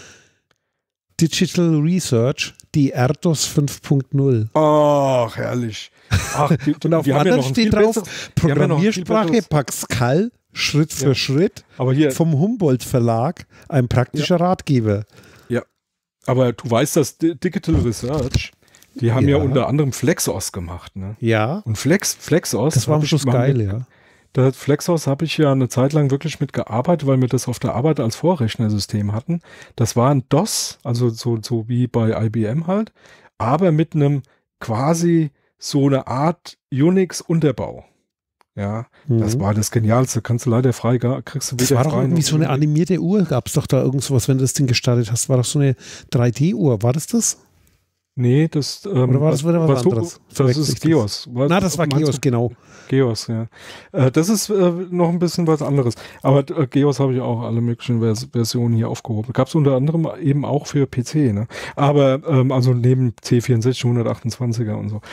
Digital Research, die Erdos 5.0. Ach, herrlich. Ach, und auf dem anderen steht drauf, Programmiersprache Pascal, Schritt für Schritt, aber hier, vom Humboldt Verlag, ein praktischer Ratgeber. Aber du weißt, dass Digital Research, die haben ja unter anderem Flexos gemacht, ne? Ja. Und Flexos, das war am Schluss geil, ja. Da Flexos habe ich ja eine Zeit lang wirklich mit gearbeitet, weil wir das auf der Arbeit als Vorrechnersystem hatten. Das war ein DOS, also so wie bei IBM halt, aber mit einem quasi so eine Art Unix-Unterbau. Ja, das war das Genialste. Kannst du leider kriegst du wieder frei. Das war doch irgendwie so eine animierte Uhr. Gab es doch da irgendwas, wenn du das Ding gestartet hast, war doch so eine 3D-Uhr. War das? Nee, das oder war das wieder was anderes? Das ist Geos. Das war Geos, genau. Geos, ja. Das ist noch ein bisschen was anderes. Aber Geos habe ich auch alle möglichen Versionen hier aufgehoben. Gab es unter anderem eben auch für PC, ne? Aber, also neben C64, 128er und so.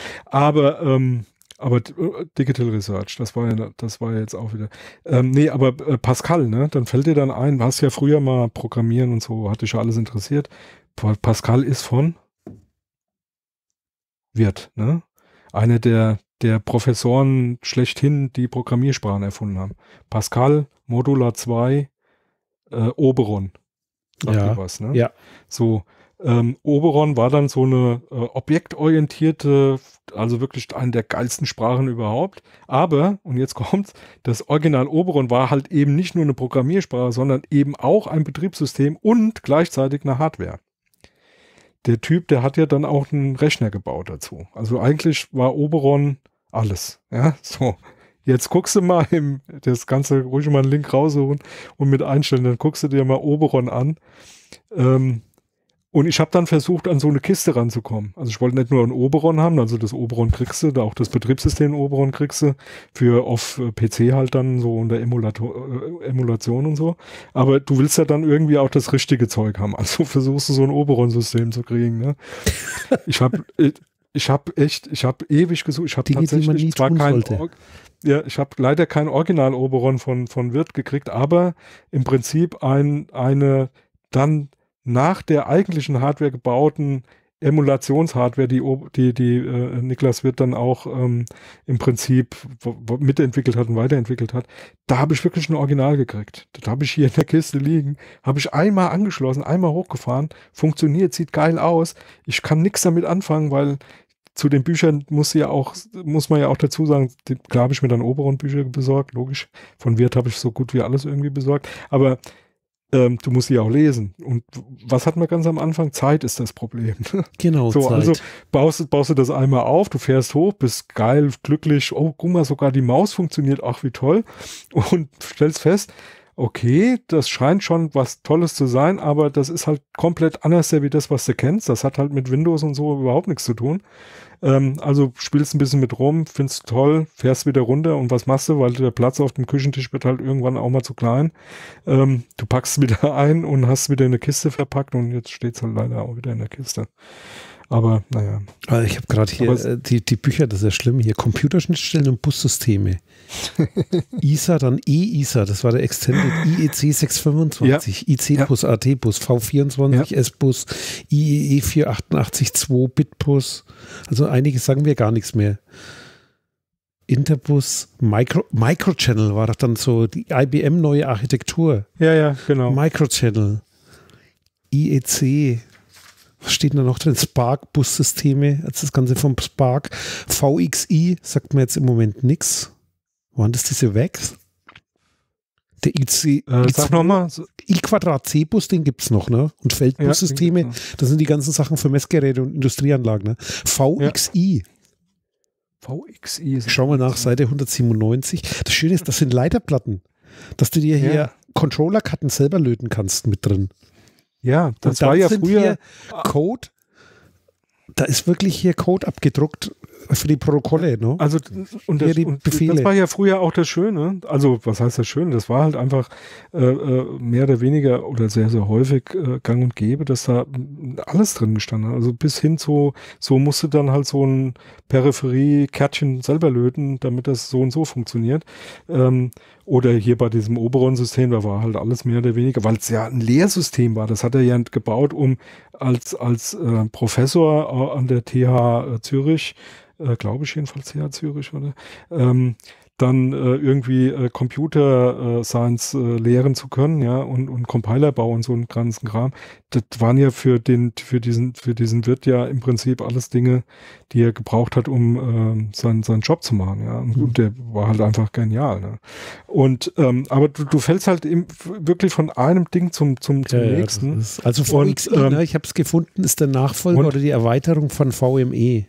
Aber Digital Research, das war ja jetzt auch wieder. Aber Pascal, ne? Dann fällt dir dann ein, du hast ja früher mal Programmieren und so, hat dich ja alles interessiert. Pascal ist von Wirth, ne? Einer der Professoren schlechthin, die Programmiersprachen erfunden haben. Pascal, Modular 2, Oberon. Sagt dir was, ne? Ja. So, Oberon war dann so eine objektorientierte, also wirklich eine der geilsten Sprachen überhaupt. Aber, und jetzt kommt's, das Original Oberon war halt eben nicht nur eine Programmiersprache, sondern eben auch ein Betriebssystem und gleichzeitig eine Hardware. Der Typ, der hat ja dann auch einen Rechner gebaut dazu. Also eigentlich war Oberon alles. Ja, so. Jetzt guckst du mal das Ganze, ruhig mal einen Link raussuchen und mit einstellen, dann guckst du dir mal Oberon an. Und ich habe dann versucht, an so eine Kiste ranzukommen. Also ich wollte nicht nur ein Oberon haben, also das Oberon kriegst du, da auch das Betriebssystem Oberon kriegst du, für auf PC halt dann so unter Emulation und so. Aber du willst ja dann irgendwie auch das richtige Zeug haben. Also versuchst du so ein Oberon-System zu kriegen. Ne? Ich ich habe ewig gesucht. Ich habe tatsächlich zwar ich habe leider kein Original-Oberon von Wirth gekriegt, aber im Prinzip eine dann nach der eigentlichen Hardware gebauten Emulationshardware, die Niklas Wirth dann auch im Prinzip mitentwickelt hat und weiterentwickelt hat. Da habe ich wirklich ein Original gekriegt. Das habe ich hier in der Kiste liegen. Habe ich einmal angeschlossen, einmal hochgefahren. Funktioniert, sieht geil aus. Ich kann nichts damit anfangen, weil zu den Büchern muss man ja auch dazu sagen, klar habe ich mir dann Oberon-Bücher besorgt, logisch. Von Wirth habe ich so gut wie alles irgendwie besorgt. Aber du musst sie auch lesen. Und was hat man ganz am Anfang? Zeit ist das Problem. Genau, so, Zeit. Also baust du das einmal auf, du fährst hoch, bist geil, glücklich, oh, guck mal, sogar die Maus funktioniert, ach wie toll. Und stellst fest, okay, das scheint schon was Tolles zu sein, aber das ist halt komplett anders wie das, was du kennst. Das hat halt mit Windows und so überhaupt nichts zu tun. Also spielst ein bisschen mit rum, findest toll, fährst wieder runter und was machst du? Weil der Platz auf dem Küchentisch wird halt irgendwann auch mal zu klein. Du packst es wieder ein und hast wieder in eine Kiste verpackt und jetzt steht es halt leider auch wieder in der Kiste. Aber naja. Also ich habe gerade hier die Bücher, das ist ja schlimm, hier Computerschnittstellen und Bussysteme. ISA, dann E-ISA, das war der Extended IEC 625, IC-Bus, AT-Bus, V24, S-Bus, IEE 488, 2 Bitbus. Also einige sagen wir gar nichts mehr. Interbus, Microchannel war doch dann so die IBM neue Architektur. Ja, genau. Microchannel, IEC. Was steht da noch drin? Spark-Bussysteme, also das Ganze vom Spark. VXI sagt mir jetzt im Moment nichts. Waren das diese VEX? Der sag nochmal. I-Quadrat-C-Bus, den gibt es noch, ne? Und Feldbussysteme, ja, das sind die ganzen Sachen für Messgeräte und Industrieanlagen, ne? VXI. VXI. Schau mal nach, Seite 197. Das Schöne ist, das sind Leiterplatten. Dass du dir hier Controller-Karten selber löten kannst mit drin. Ja, das war ja früher Code. Da ist wirklich hier Code abgedruckt für die Protokolle, ne? Also und das war ja früher auch das Schöne. Also was heißt das Schöne? Das war halt einfach mehr oder weniger oder sehr, sehr häufig gang und gäbe, dass da alles drin gestanden hat. Also bis hin zu, so musste dann halt so ein Peripherie-Kärtchen selber löten, damit das so und so funktioniert. Oder hier bei diesem Oberon-System, da war halt alles mehr oder weniger, weil es ja ein Lehrsystem war. Das hat er ja gebaut, um als Professor an der TH Zürich, glaube ich jedenfalls TH Zürich, oder? Dann irgendwie Computer Science lehren zu können, ja, und Compilerbau und so einen ganzen Kram. Das waren ja für diesen Wirt ja im Prinzip alles Dinge, die er gebraucht hat, um seinen Job zu machen, ja. Und der war halt einfach genial, ne? Und aber du fällst halt wirklich von einem Ding zum nächsten. Also VXI, ne, ich habe es gefunden, ist der Nachfolger oder die Erweiterung von VME.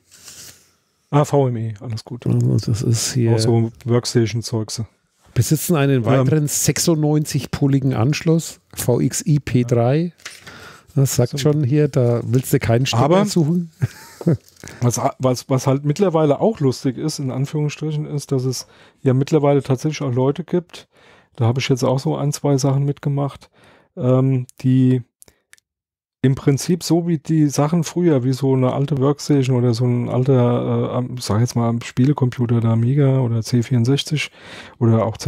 VME, alles gut. Also das ist hier. Auch so Workstation-Zeugs. Besitzen einen weiteren 96-poligen Anschluss, VXI P3. Das sagt schon hier, da willst du keinen Stecker suchen. Was halt mittlerweile auch lustig ist, in Anführungsstrichen, ist, dass es ja mittlerweile tatsächlich auch Leute gibt, da habe ich jetzt auch so 1, 2 Sachen mitgemacht, die im Prinzip so wie die Sachen früher, wie so eine alte Workstation oder so ein alter, sag jetzt mal, Spielecomputer, der Amiga oder C64 oder auch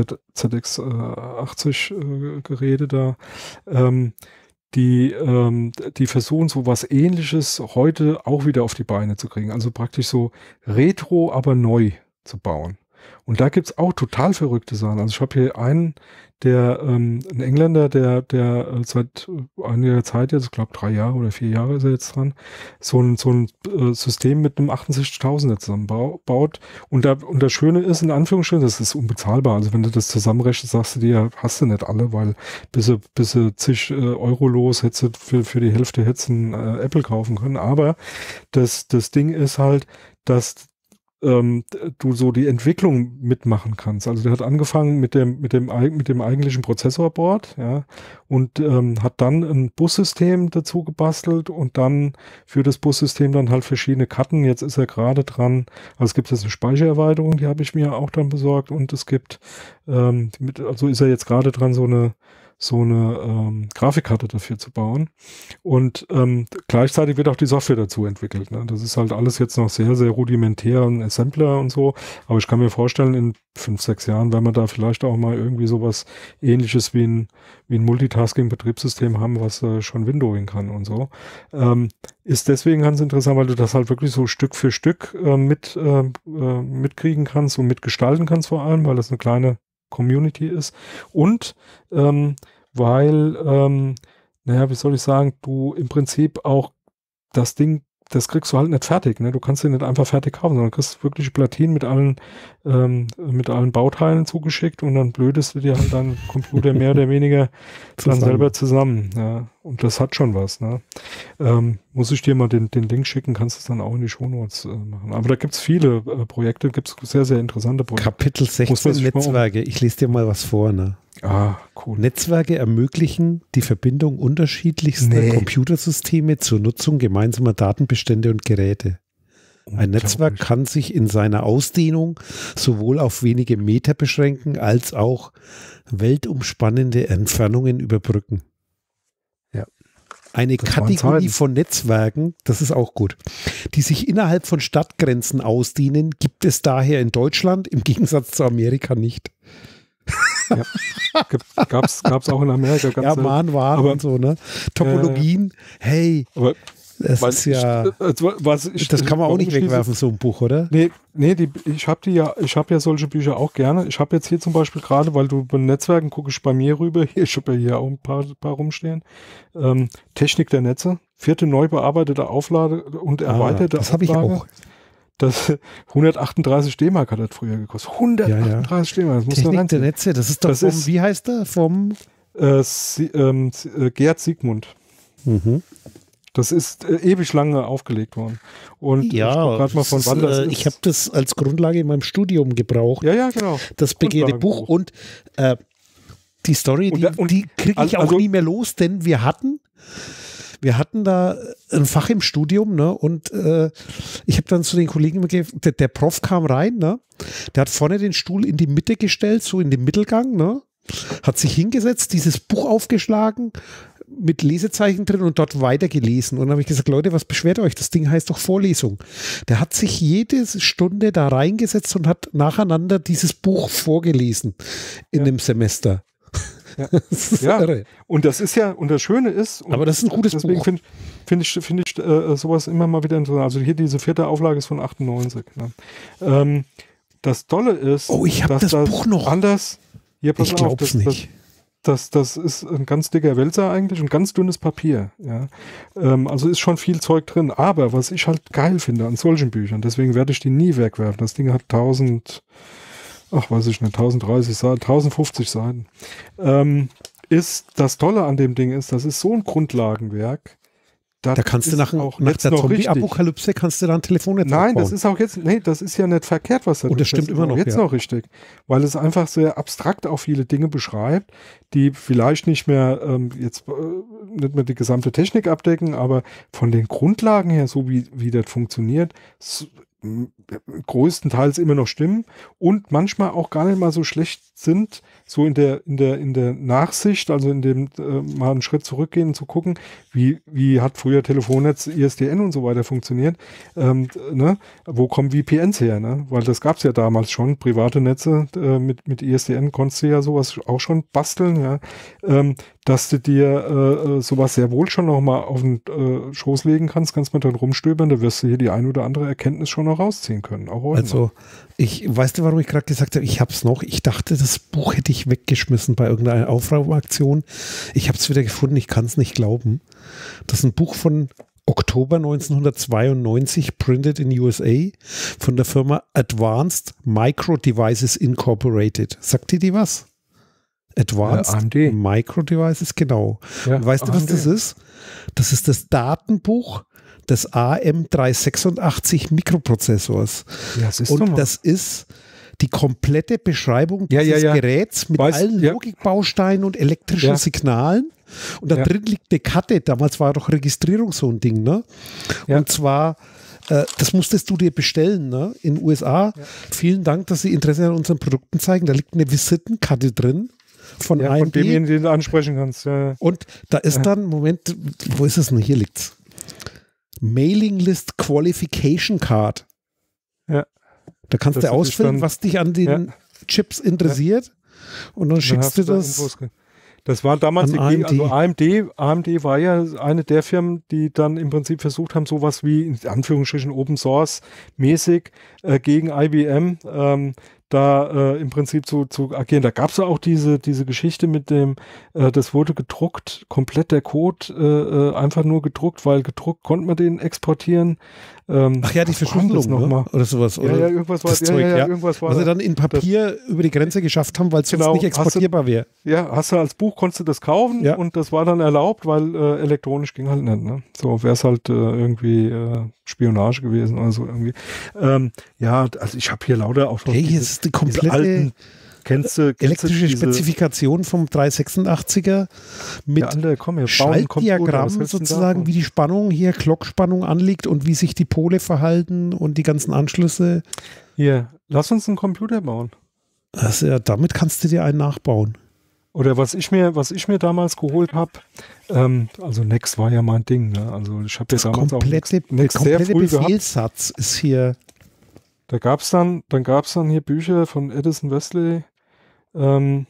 ZX80 Geräte da, die versuchen so was Ähnliches heute auch wieder auf die Beine zu kriegen. Also praktisch so Retro, aber neu zu bauen. Und da gibt's auch total verrückte Sachen. Also ich habe hier einen, ein Engländer, der seit einiger Zeit jetzt, ich glaube 3 Jahre oder 4 Jahre ist er jetzt dran, so ein System mit einem 68.000er zusammenbaut. Und das Schöne ist, in Anführungsstrichen, das ist unbezahlbar. Also wenn du das zusammenrechnest, sagst du dir, hast du nicht alle, weil bis du zig Euro los hättest du für die Hälfte hättest einen Apple kaufen können. Aber das Ding ist halt, dass du so die Entwicklung mitmachen kannst. Also der hat angefangen mit dem eigentlichen Prozessorboard, ja, und hat dann ein Bussystem dazu gebastelt und dann für das Bussystem dann halt verschiedene Karten. Jetzt ist er gerade dran, also es gibt jetzt eine Speichererweiterung, die habe ich mir auch dann besorgt, und es gibt, also ist er jetzt gerade dran, so Grafikkarte dafür zu bauen. Und gleichzeitig wird auch die Software dazu entwickelt. Ne? Das ist halt alles jetzt noch sehr, sehr rudimentär und Assembler und so. Aber ich kann mir vorstellen, in 5, 6 Jahren werden wir da vielleicht auch mal irgendwie sowas Ähnliches wie ein Multitasking-Betriebssystem haben, was schon Windowing kann und so. Ist deswegen ganz interessant, weil du das halt wirklich so Stück für Stück mitkriegen kannst und mitgestalten kannst vor allem, weil das eine kleine Community ist. Und weil, wie soll ich sagen, du im Prinzip auch das Ding, das kriegst du halt nicht fertig, ne? Du kannst den nicht einfach fertig kaufen, sondern du kriegst wirklich Platinen mit allen Bauteilen zugeschickt und dann blödest du dir halt deinen Computer mehr oder weniger dann selber zusammen. Ja? Und das hat schon was, ne? Muss ich dir mal den Link schicken, kannst du es dann auch in die Shownotes machen. Aber da gibt es viele Projekte, gibt es sehr, sehr interessante Projekte. Kapitel 16 Netzwerke, ich lese dir mal was vor, ne? Ah, cool. Netzwerke ermöglichen die Verbindung unterschiedlichster Computersysteme zur Nutzung gemeinsamer Datenbestände und Geräte. Ein Netzwerk kann sich in seiner Ausdehnung sowohl auf wenige Meter beschränken, als auch weltumspannende Entfernungen überbrücken. Ja. Eine Kategorie von Netzwerken, das ist auch gut, die sich innerhalb von Stadtgrenzen ausdehnen, gibt es daher in Deutschland im Gegensatz zu Amerika nicht. Ja. Gab's auch in Amerika. Ja, Mahnwaren und so, ne? Topologien, hey, aber das ist ja, das kann man auch nicht wegwerfen, so ein Buch, oder? Nee, ich habe ja solche Bücher auch gerne. Ich habe jetzt hier zum Beispiel gerade, weil du bei Netzwerken gucke ich bei mir rüber, ich habe ja hier auch ein paar rumstehen, Technik der Netze, 4. neu bearbeitete Auflage und erweiterte das habe ich auch. Das 138 D-Mark hat das früher gekostet. 138 D-Mark, das muss man Technik der Netze, das ist doch wie heißt der? Vom Gerd Sigmund. Mhm. Das ist ewig lange aufgelegt worden. Und ja, gerade mal von wann das ist. Ich habe das als Grundlage in meinem Studium gebraucht. Ja, genau. Das begehrte Buch und die Story, die kriege ich auch nie mehr los, denn wir hatten da ein Fach im Studium, ne? Und ich habe dann zu den Kollegen gegeben, der Prof kam rein, ne? Der hat vorne den Stuhl in die Mitte gestellt, so in den Mittelgang, ne? Hat sich hingesetzt, dieses Buch aufgeschlagen, mit Lesezeichen drin und dort weitergelesen. Und dann habe ich gesagt, Leute, was beschwert euch? Das Ding heißt doch Vorlesung. Der hat sich jede Stunde da reingesetzt und hat nacheinander dieses Buch vorgelesen in dem Semester. Ja. Das ist irre. Und das ist ja, und das Schöne ist, aber das ist ein gutes Buch. Deswegen finde ich sowas immer mal wieder interessant. Also hier diese 4. Auflage ist von 98. Ne? Das Tolle ist, ich habe das Buch noch. Anders. Hier, pass ich glaube es nicht. Das ist ein ganz dicker Wälzer eigentlich und ganz dünnes Papier. Ja? Also ist schon viel Zeug drin. Aber was ich halt geil finde an solchen Büchern, deswegen werde ich die nie wegwerfen. Das Ding hat 1030 Seiten, 1050 Seiten. Ist das Tolle an dem Ding ist, das ist so ein Grundlagenwerk. Da kannst du nach der Zombie-Apokalypse kannst du da ein Telefonnetz aufbauen. Nein, das ist auch jetzt, das ist ja nicht verkehrt, was da und das stimmt immer noch. Jetzt noch richtig, weil es einfach sehr abstrakt auch viele Dinge beschreibt, die vielleicht nicht mehr nicht mehr die gesamte Technik abdecken, aber von den Grundlagen her, so wie das funktioniert, größtenteils immer noch stimmen und manchmal auch gar nicht mal so schlecht sind, so in der Nachsicht, also in dem mal einen Schritt zurückgehen und zu gucken, wie hat früher Telefonnetz, ISDN und so weiter funktioniert, ne? Wo kommen VPNs her, ne? Weil das gab es ja damals schon, private Netze mit ISDN konntest du ja sowas auch schon basteln, ja, dass du dir sowas sehr wohl schon noch mal auf den Schoß legen kannst man dann rumstöbern, da wirst du hier die ein oder andere Erkenntnis schon noch rausziehen können. Auch heute also, weißt du, warum ich gerade gesagt habe, ich habe es noch, ich dachte, das Buch hätte ich weggeschmissen bei irgendeiner Aufräumaktion. Ich habe es wieder gefunden, ich kann es nicht glauben. Das ist ein Buch von Oktober 1992, printed in USA, von der Firma Advanced Micro Devices Incorporated. Sagt dir die was? Advanced AMD. Micro Devices, genau. Ja, und weißt du, was das ist? Das ist das Datenbuch des AM386 Mikroprozessors. Ja, und das ist die komplette Beschreibung dieses Geräts mit allen Logikbausteinen und elektrischen Signalen. Und da drin liegt eine Karte. Damals war doch Registrierung so ein Ding, ne? Ja. Und zwar, das musstest du dir bestellen, ne? In den USA. Ja. Vielen Dank, dass Sie Interesse an unseren Produkten zeigen. Da liegt eine Visitenkarte drin. von AMD. Von demjenigen, den du ansprechen kannst. Ja. Und da ist dann, Moment, wo ist es denn? Hier liegt's. Mailing List Qualification Card. Ja. Da kannst du ausfüllen, dann, was dich an den Chips interessiert. Und dann schickst du das. Das war damals also AMD war ja eine der Firmen, die dann im Prinzip versucht haben, sowas wie in Anführungsstrichen Open Source mäßig gegen IBM im Prinzip zu agieren. Da gab es ja auch diese Geschichte mit dem, das wurde gedruckt, komplett der Code einfach nur gedruckt, weil gedruckt konnte man den exportieren. Ach ja, die Verschlüsselung nochmal oder sowas. Oder ja, irgendwas war das Zeug, irgendwas war. Was sie dann in Papier über die Grenze geschafft haben, weil es sonst nicht exportierbar wäre. Ja, hast du als Buch, konntest du das kaufen und das war dann erlaubt, weil elektronisch ging halt nicht. Ne? So wäre es halt irgendwie Spionage gewesen oder so irgendwie. Also ich habe hier lauter auch noch hier ist die komplette alten, elektrische Spezifikation vom 386er mit Schaltdiagramm sozusagen, wie die Spannung hier, Glockspannung anliegt und wie sich die Pole verhalten und die ganzen Anschlüsse. Hier, lass uns einen Computer bauen. Also ja, damit kannst du dir einen nachbauen. Oder was ich mir damals geholt habe, also Next war ja mein Ding, ne? Also ich habe ja damals auch Next sehr früh Befehlssatz gehabt. Ist hier. Da gab's dann hier Bücher von Edison Wesley, The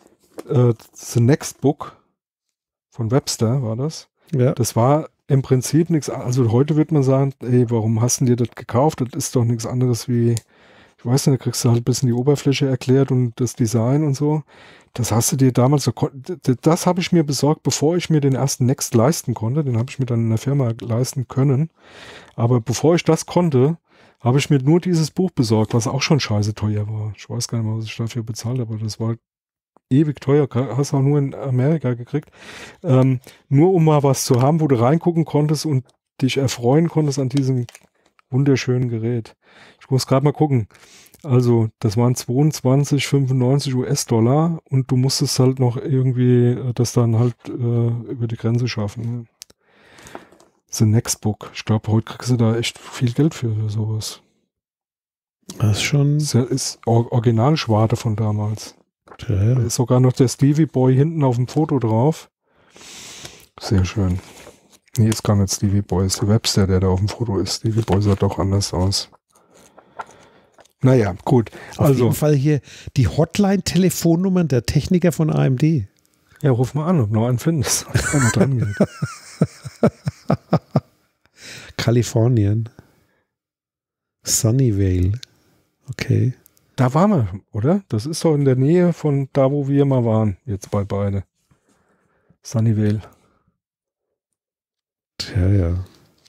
Next Book von Webster war das. Ja. Das war im Prinzip nichts, also heute wird man sagen, ey, warum hast du dir das gekauft? Das ist doch nichts anderes wie, ich weiß nicht, da kriegst du halt ein bisschen die Oberfläche erklärt und das Design und so. Das hast du dir damals, das habe ich mir besorgt, bevor ich mir den ersten Next leisten konnte. Den habe ich mir dann in der Firma leisten können. Aber bevor ich das konnte, habe ich mir nur dieses Buch besorgt, was auch schon scheiße teuer war. Ich weiß gar nicht mehr, was ich dafür bezahlt habe, aber das war ewig teuer. Hast du auch nur in Amerika gekriegt. Nur um mal was zu haben, wo du reingucken konntest und dich erfreuen konntest an diesem wunderschönen Gerät. Ich muss gerade mal gucken. Also, das waren 22,95 US-Dollar und du musstest halt noch irgendwie das dann halt über die Grenze schaffen. The Next Book. Ich glaube, heute kriegst du da echt viel Geld für sowas. Das ist schon. Das ist Originalschwarte von damals. Ja. Da ist sogar noch der Stevie Boy hinten auf dem Foto drauf. Sehr schön. Nee, ist gar nicht Stevie Boy, ist der Webster, der da auf dem Foto ist. Stevie Boy sah doch anders aus. Naja, gut. Auf jeden Fall hier die Hotline-Telefonnummern der Techniker von AMD. Ja, ruf mal an, ob noch einen findest. Dran geht. Kalifornien. Sunnyvale. Okay. Da waren wir, oder? Das ist doch in der Nähe von da, wo wir mal waren. Jetzt bei beide. Sunnyvale. Ja.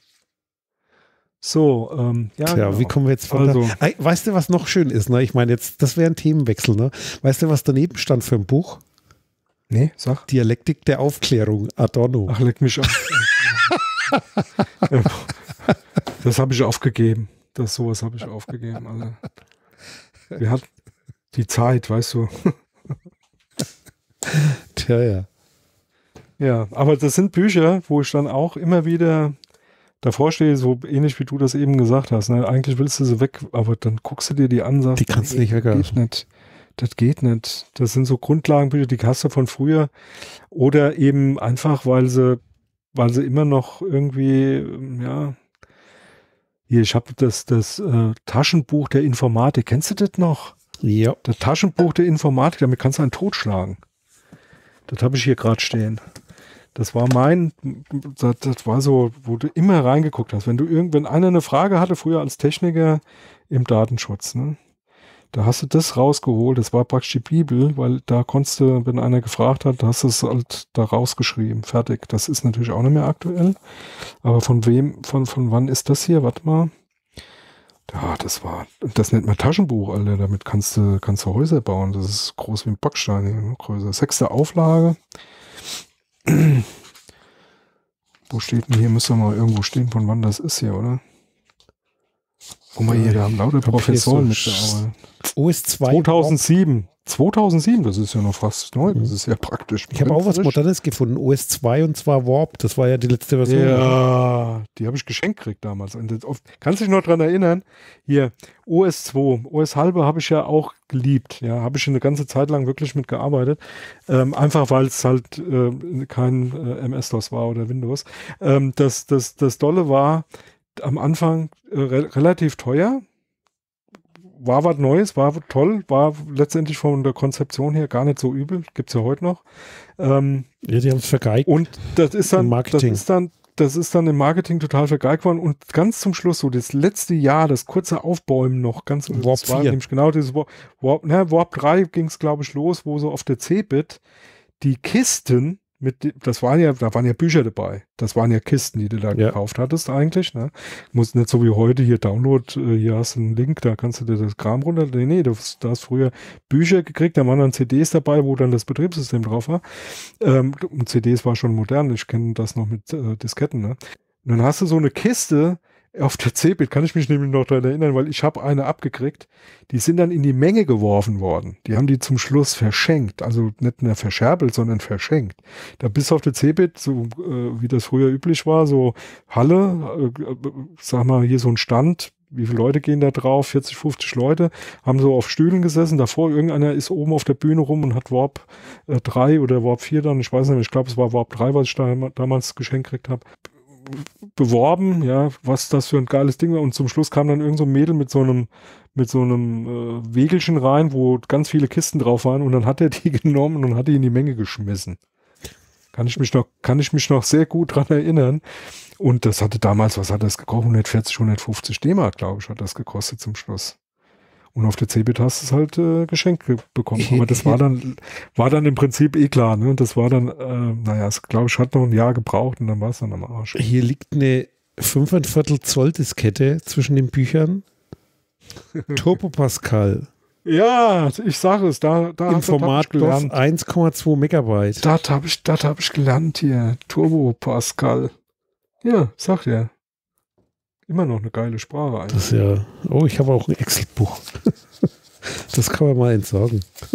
So, Tja, genau. Wie kommen wir jetzt von da? Weißt du, was noch schön ist? Ne? Ich meine, jetzt, das wäre ein Themenwechsel. Ne? Weißt du, was daneben stand für ein Buch? Nee, sag. Dialektik der Aufklärung, Adorno. Ach, leck mich auf. Das habe ich aufgegeben. Sowas habe ich aufgegeben. Also, wir hatten die Zeit, weißt du. Tja, ja. Ja, aber das sind Bücher, wo ich dann auch immer wieder davor stehe, so ähnlich wie du das eben gesagt hast. Ne? Eigentlich willst du sie weg, aber dann guckst du dir die an, sagst, die kannst du nicht wegwerfen. Das geht nicht. Das sind so Grundlagenbücher, die hast du von früher. Oder eben einfach, weil sie immer noch irgendwie, ja. Hier, ich habe das Taschenbuch der Informatik. Kennst du das noch? Ja. Das Taschenbuch der Informatik, damit kannst du einen totschlagen. Das habe ich hier gerade stehen. Das war das war so, wo du immer reingeguckt hast. Wenn einer eine Frage hatte, früher als Techniker im Datenschutz, ne? Da hast du das rausgeholt, das war praktisch die Bibel, weil da konntest du, wenn einer gefragt hat, hast du es halt da rausgeschrieben, fertig. Das ist natürlich auch nicht mehr aktuell, aber von wann ist das hier? Warte mal. Ja, das nennt man Taschenbuch, Alter, damit kannst du Häuser bauen, das ist groß wie ein Backstein, ne? Größer. 6. Auflage. Wo steht denn hier? Müsste mal irgendwo stehen, von wann das ist hier, oder? Guck mal hier, da haben lauter Professoren mitgearbeitet. OS 2. 2007. 2007, das ist ja noch fast neu. Das ist ja praktisch. Ich habe auch was Modernes gefunden. OS 2 und zwar Warp. Das war ja die letzte Version. Ja, Ja, die habe ich geschenkt gekriegt damals. Und kannst du dich noch dran erinnern? Hier, OS2, OS halbe habe ich ja auch geliebt. Ja, habe ich eine ganze Zeit lang wirklich mitgearbeitet. Einfach weil es halt kein MS-DOS war oder Windows. Das Dolle war am Anfang relativ teuer. War was Neues, war toll, war letztendlich von der Konzeption her gar nicht so übel. Gibt's ja heute noch. Ja, die haben es vergeigt. Und das ist dann, Marketing. Das ist dann im Marketing total vergeigt worden. Und ganz zum Schluss, so das letzte Jahr, das kurze Aufbäumen noch, ganz Warp 4. war nämlich genau dieses Warp 3 ging es, glaube ich, los, wo so auf der CeBIT die Kisten da waren ja Bücher dabei. Das waren ja Kisten, die du da gekauft hattest eigentlich. Ne? Muss nicht so wie heute hier Download, hier hast du einen Link, da kannst du dir das Kram runter. Nee, du hast früher Bücher gekriegt, da waren dann CDs dabei, wo dann das Betriebssystem drauf war. Und CDs war schon modern, ich kenne das noch mit Disketten. Ne? Und dann hast du so eine Kiste auf der CeBIT, kann ich mich nämlich noch daran erinnern, weil ich habe eine abgekriegt, die sind dann in die Menge geworfen worden. Die haben die zum Schluss verschenkt, also nicht mehr verscherbelt, sondern verschenkt. Da bis auf der CeBIT, so wie das früher üblich war, so Halle, sag mal hier so ein Stand, wie viele Leute gehen da drauf? 40, 50 Leute, haben so auf Stühlen gesessen, davor irgendeiner ist oben auf der Bühne rum und hat Warp 3 oder Warp 4 dann, ich weiß nicht, ich glaube es war Warp 3, was ich damals geschenkt gekriegt habe, beworben, ja, was das für ein geiles Ding war. Und zum Schluss kam dann irgend so ein Mädel mit so einem Wägelchen rein, wo ganz viele Kisten drauf waren, und dann hat er die genommen und hat die in die Menge geschmissen. Kann ich mich noch sehr gut dran erinnern. Und das hatte damals, was hat das gekostet? 140, 150 D-Mark, glaube ich, hat das gekostet zum Schluss. Und auf der CeBIT hast du es halt geschenkt bekommen. Aber das war dann im Prinzip eh klar. Ne? Und das war dann, es glaube ich, hat noch ein Jahr gebraucht und dann war es dann am Arsch. Hier liegt eine 5,25 Zoll Diskette zwischen den Büchern. Turbo Pascal. Ja, ich sage es, da im Format DOS 1,2 Megabyte. Das hab ich gelernt hier. Turbo Pascal. Ja, sag ja. Immer noch eine geile Sprache eigentlich. Das ist ja. Oh, ich habe auch ein Excel-Buch. Das kann man mal entsorgen.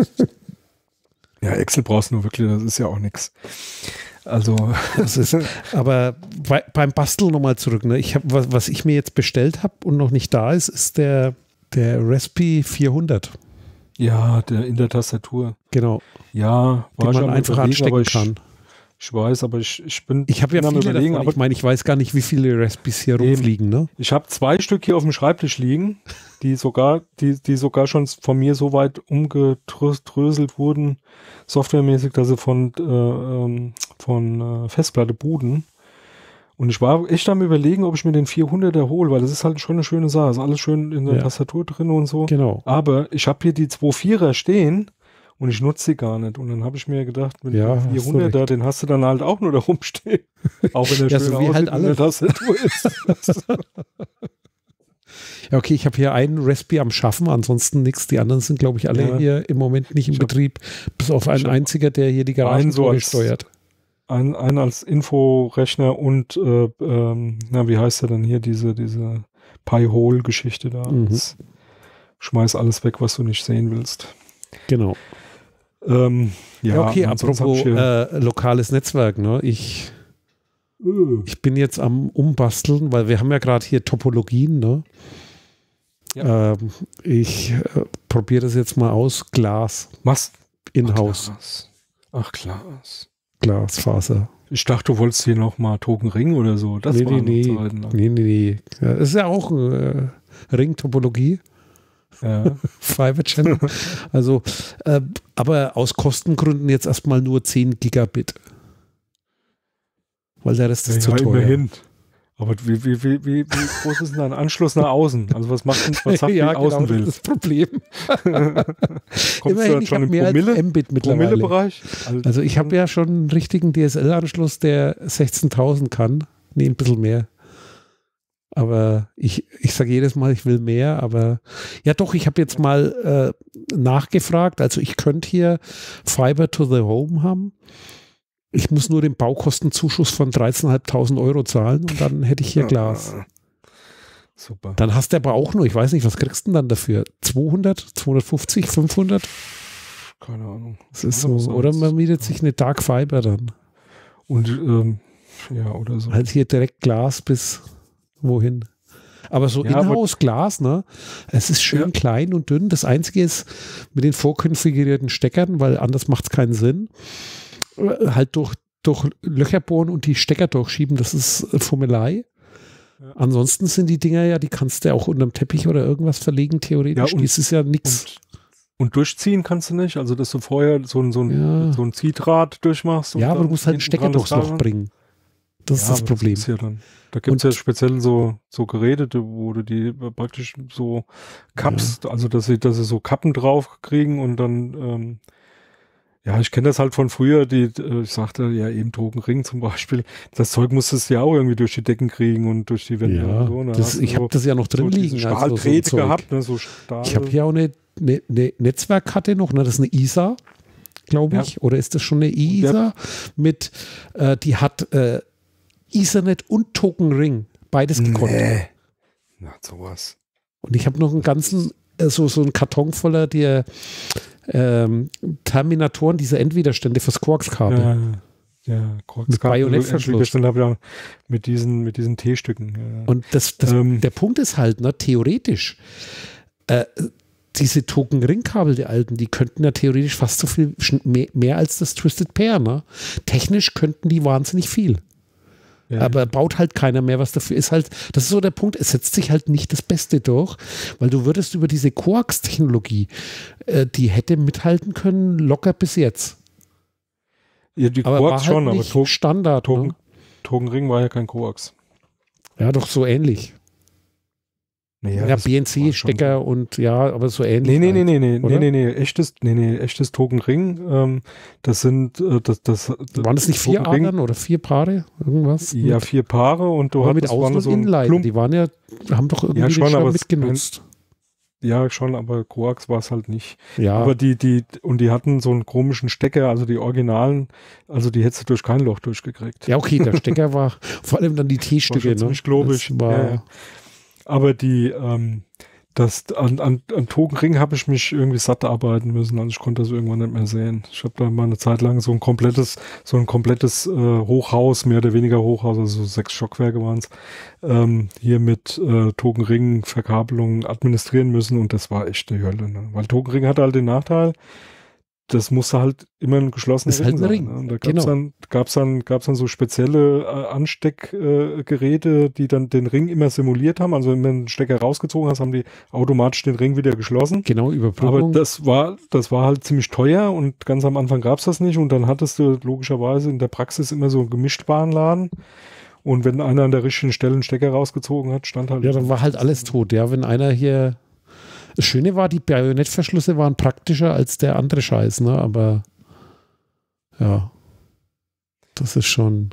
Ja, Excel brauchst du nur wirklich, das ist ja auch nichts. Also. Aber beim Basteln nochmal zurück. Ne? Was ich mir jetzt bestellt habe und noch nicht da ist, ist der Raspi 400. Ja, in der Tastatur. Genau. Ja, war den man einfach anstecken kann. Ich weiß, aber ich habe ja viele überlegen, aber ich weiß gar nicht, wie viele Raspis hier rumfliegen. Ne? Ich habe 2 Stück hier auf dem Schreibtisch liegen, die sogar schon von mir so weit umgedröselt wurden, softwaremäßig, dass sie von Festplatte booten. Und ich war echt am Überlegen, ob ich mir den 400er hole, weil das ist halt schon eine schöne Sache. Ist alles schön in der Tastatur drin und so. Genau. Aber ich habe hier die 2.4er stehen und ich nutze sie gar nicht. Und dann habe ich mir gedacht, mit dem 400er, den hast du dann halt auch nur da rumstehen. Auch wenn der schön so wie halt alle. Tastatur ist. Ja, okay, ich habe hier einen Raspi am Schaffen, ansonsten nichts. Die anderen sind, glaube ich, alle hier im Moment nicht in Betrieb. Bis auf einen einziger, der hier die Garage steuert. Einen als Inforechner und wie heißt der denn hier, diese Pi-Hole-Geschichte da. Schmeiß alles weg, was du nicht sehen willst. Genau. Okay, apropos lokales Netzwerk, ne? Ich bin jetzt am Umbasteln, weil wir haben ja gerade hier Topologien, ne? Ja. Ich probiere das jetzt mal aus. Glas. Was? In-house. Ach, Glas. Glasfaser. Ich dachte, du wolltest hier nochmal Token-Ring oder so. Das war Nee. Ja, das ist ja auch Ring-Topologie. Ja. Fiber Channel. Also, aber aus Kostengründen jetzt erstmal nur 10 Gigabit. Weil der Rest ist zu teuer. Immerhin. Aber wie groß ist denn ein Anschluss nach außen? Also was sagt die Außenbild? Das ist das Problem. Kommst du dann schon im mehr als Mbit mittlerweile. Promille-Bereich? Also ich habe ja schon einen richtigen DSL-Anschluss, der 16.000 kann. Nee, ein bisschen mehr. Aber ich sage jedes Mal, ich will mehr. Aber ja doch, ich habe jetzt mal nachgefragt. Also ich könnte hier Fiber to the Home haben. Ich muss nur den Baukostenzuschuss von 13.500 € zahlen und dann hätte ich hier Glas. Super. Dann hast du aber auch nur, ich weiß nicht, was kriegst du denn dann dafür? 200, 250, 500? Keine Ahnung. Das ist so. Oder man mietet sich eine Dark Fiber dann. Und Ja, oder so. Halt hier direkt Glas bis wohin. Aber so Ja, Inhouse-Glas, ne? Es ist schön klein und dünn. Das Einzige ist mit den vorkonfigurierten Steckern, weil anders macht es keinen Sinn, halt durch Löcher bohren und die Stecker durchschieben, das ist Fummelei. Ja. Ansonsten sind die Dinger ja, die kannst du ja auch unterm Teppich oder irgendwas verlegen, theoretisch. Ja, und, das ist ja nichts. Und durchziehen kannst du nicht, also dass du vorher so ein Ziehdraht durchmachst. Ja, aber du musst halt einen Stecker durchs Loch bringen. Das ist das Problem. Das ist ja dann, da gibt es ja speziell so Geräte, wo du die praktisch so kappst, also dass sie so Kappen drauf kriegen und dann ja, ich kenne das halt von früher, ich sagte ja eben Tokenring zum Beispiel, das Zeug musstest du ja auch irgendwie durch die Decken kriegen und durch die Wände und so. Ne? Ich habe das ja noch drin liegen. Stahldrähte gehabt, ne? So Stahl. Ich habe hier auch eine Netzwerkkarte noch, ne? Das ist eine ISA, glaube ich, oder ist das schon eine ISA? Mit, die hat Ethernet und Tokenring, beides gekonnt. Nee. Na, sowas. Und ich habe noch einen ganzen, so einen Karton voller der Terminatoren, diese Endwiderstände fürs Quarks-Kabel. Ja, mit Bajonettverschluss. Mit diesen T-Stücken. Ja. Und der Punkt ist halt, ne, theoretisch, diese Token-Ring-Kabel, die alten, die könnten ja theoretisch fast so viel mehr als das Twisted Pair. Ne? Technisch könnten die wahnsinnig viel. Ja. Aber baut halt keiner mehr, was dafür ist halt, das ist so der Punkt, es setzt sich halt nicht das Beste durch, weil du würdest über diese Coax-Technologie, die hätte mithalten können, locker bis jetzt. Ja, die aber Coax war halt schon, nicht aber Standard. Tokenring war ja kein Coax. Ja, doch so ähnlich. Naja, ja, BNC-Stecker und ja, aber so ähnlich. Nee, echtes Tokenring, das sind, waren das nicht 4 Adern oder 4 Paare? Irgendwas? Ja, 4 Paare und du hattest mit so Inline, die waren ja, haben doch irgendwie schon mitgenutzt. Ja, schon, aber Coax war es halt nicht. Ja. Aber die hatten so einen komischen Stecker, also die Originalen, also die hättest du durch kein Loch durchgekriegt. Ja, okay, der Stecker war vor allem dann die T-Stücke, ne? Ziemlich globig. Ja. Aber an Tokenring habe ich mich irgendwie satt arbeiten müssen, also ich konnte das irgendwann nicht mehr sehen. Ich habe da mal eine Zeit lang so ein komplettes Hochhaus, mehr oder weniger Hochhaus, also 6 Stockwerke waren es, hier mit Tokenring, Verkabelung administrieren müssen und das war echt die Hölle. Ne? Weil Tokenring hatte halt den Nachteil, das musste halt immer ein geschlossener Ring sein. Ne? Und da gab's dann so spezielle Ansteckgeräte, die dann den Ring immer simuliert haben. Also wenn du einen Stecker rausgezogen hast, haben die automatisch den Ring wieder geschlossen. Genau, Überbrückung. Aber das war halt ziemlich teuer und ganz am Anfang gab's das nicht. Und dann hattest du logischerweise in der Praxis immer so einen Gemischtwarenladen. Und wenn einer an der richtigen Stelle einen Stecker rausgezogen hat, stand halt... Ja, dann war halt alles tot. Ja, wenn einer hier... Das Schöne war, die Bajonettverschlüsse waren praktischer als der andere Scheiß, ne? Aber ja, das ist schon.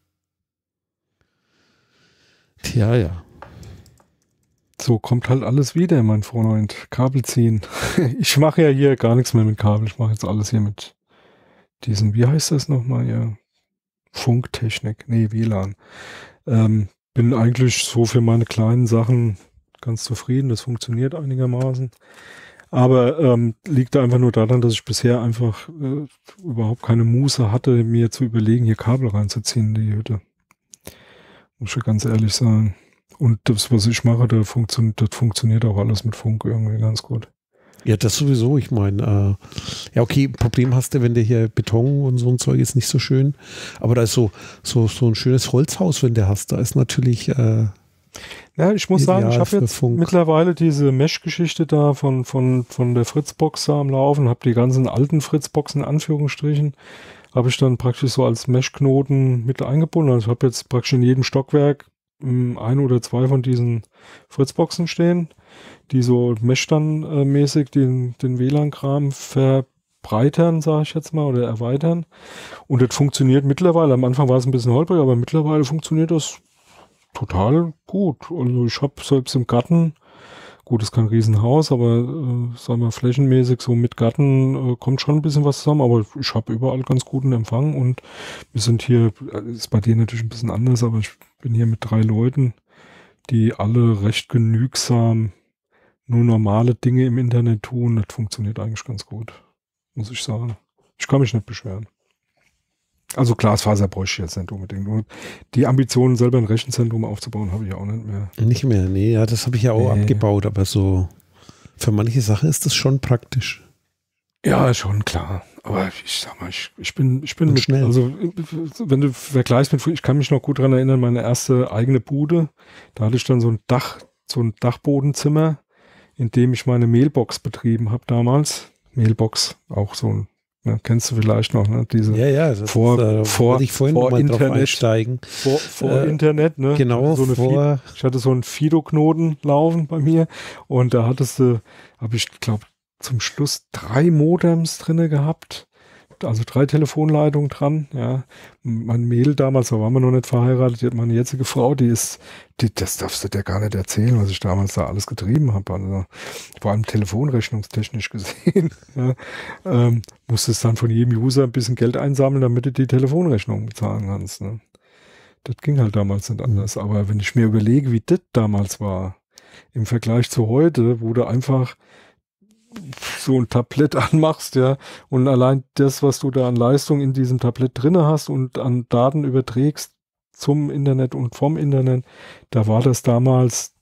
Tja, ja. So kommt halt alles wieder, mein Freund. Kabel ziehen. Ich mache ja hier gar nichts mehr mit Kabel. Ich mache jetzt alles hier mit diesem, wie heißt das nochmal hier? Funktechnik. Nee, WLAN. Bin eigentlich so für meine kleinen Sachen ganz zufrieden, das funktioniert einigermaßen. Aber liegt einfach nur daran, dass ich bisher einfach überhaupt keine Muße hatte, mir zu überlegen, hier Kabel reinzuziehen in die Hütte. Muss ich ganz ehrlich sagen. Und das, was ich mache, das funktioniert auch alles mit Funk irgendwie ganz gut. Ja, das sowieso. Ich meine, ja, okay, Problem hast du, wenn der hier Beton und so ein Zeug ist nicht so schön. Aber da ist so ein schönes Holzhaus, wenn der hast, da ist natürlich ja, ich muss sagen, ich habe jetzt mittlerweile diese Mesh-Geschichte da von der Fritzbox da am Laufen, habe die ganzen alten Fritzboxen in Anführungsstrichen, habe ich dann praktisch so als Mesh-Knoten mit eingebunden. Also ich habe jetzt praktisch in jedem Stockwerk 1 oder 2 von diesen Fritzboxen stehen, die so Mesh dann mäßig den WLAN-Kram verbreitern, sage ich jetzt mal, oder erweitern. Und das funktioniert mittlerweile. Am Anfang war es ein bisschen holprig, aber mittlerweile funktioniert das total gut. Also ich habe selbst im Garten, gut, ist kein Riesenhaus, aber sagen wir flächenmäßig so mit Garten kommt schon ein bisschen was zusammen, aber ich habe überall ganz guten Empfang und wir sind hier, ist bei dir natürlich ein bisschen anders, aber ich bin hier mit 3 Leuten, die alle recht genügsam nur normale Dinge im Internet tun. Das funktioniert eigentlich ganz gut, muss ich sagen. Ich kann mich nicht beschweren. Also Glasfaser bräuchte ich jetzt nicht unbedingt. Und die Ambitionen, selber ein Rechenzentrum aufzubauen, habe ich auch nicht mehr. Nicht mehr, nee, ja, das habe ich ja auch abgebaut, aber so für manche Sachen ist das schon praktisch. Ja, schon, klar. Aber ich sag mal, ich bin mit, schnell. Also wenn du vergleichst mit, ich kann mich noch gut daran erinnern, meine erste eigene Bude, da hatte ich dann so ein Dachbodenzimmer, in dem ich meine Mailbox betrieben habe damals. Mailbox, auch so ein, ne, kennst du vielleicht noch, ne? Diese wollte ich vorhin noch mal Internet, drauf einsteigen. Vor Internet, ne? Genau, ich hatte so einen Fido-Knoten laufen bei mir und da habe ich, glaube zum Schluss 3 Modems drinne gehabt, also 3 Telefonleitungen dran, ja. Mein Mädel damals, da waren wir noch nicht verheiratet, meine jetzige Frau, das darfst du dir gar nicht erzählen, was ich damals da alles getrieben habe, also vor allem telefonrechnungstechnisch gesehen, ja. Musstest dann von jedem User ein bisschen Geld einsammeln, damit du die Telefonrechnung bezahlen kannst, ne. Das ging halt damals nicht anders, aber wenn ich mir überlege, wie das damals war, im Vergleich zu heute, wo du einfach so ein Tablett anmachst, ja, und allein das, was du da an Leistung in diesem Tablett drinne hast und an Daten überträgst zum Internet und vom Internet, da war das damals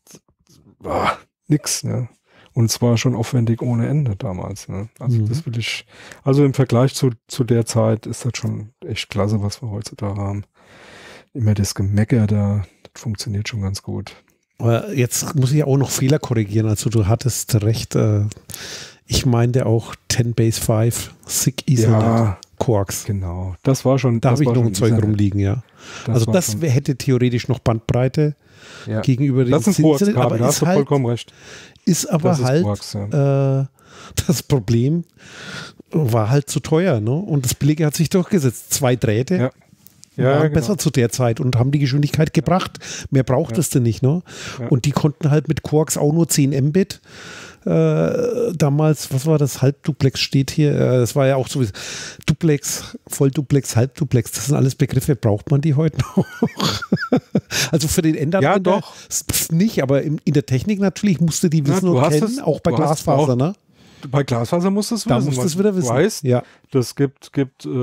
nix, ne? Und zwar schon aufwendig ohne Ende damals, ne? Also das also im Vergleich zu der Zeit ist das schon echt klasse, was wir heutzutage haben. Immer das Gemecker da, das funktioniert schon ganz gut. Aber jetzt muss ich auch noch Fehler korrigieren. Also du hattest recht. Ich meinte auch 10 Base 5 SIG Ethernet Quarks. Genau. Das war schon. Da habe ich noch ein Zeug rumliegen, ja. Also das hätte theoretisch noch Bandbreite gegenüber den. Das ist ein Quarks-Kabel, da hast du vollkommen recht. Ist aber halt Quarks, das Problem war halt zu teuer, ne? Und das Billige hat sich durchgesetzt. 2 Drähte. Ja. Waren besser zu der Zeit und haben die Geschwindigkeit gebracht. Mehr brauchtest du nicht, ne? Ja. Und die konnten halt mit Quarks auch nur 10 Mbit. Damals, was war das? Halbduplex steht hier. Das war ja auch so wie Duplex, Vollduplex, Halbduplex. Das sind alles Begriffe. Braucht man die heute noch? Also für den Endanwender doch nicht, aber in der Technik natürlich musst du die wissen und kennen, auch bei Glasfaser, ne? Bei Glasfaser musst du es wissen. Da musst du es wieder wissen. Weißt, das gibt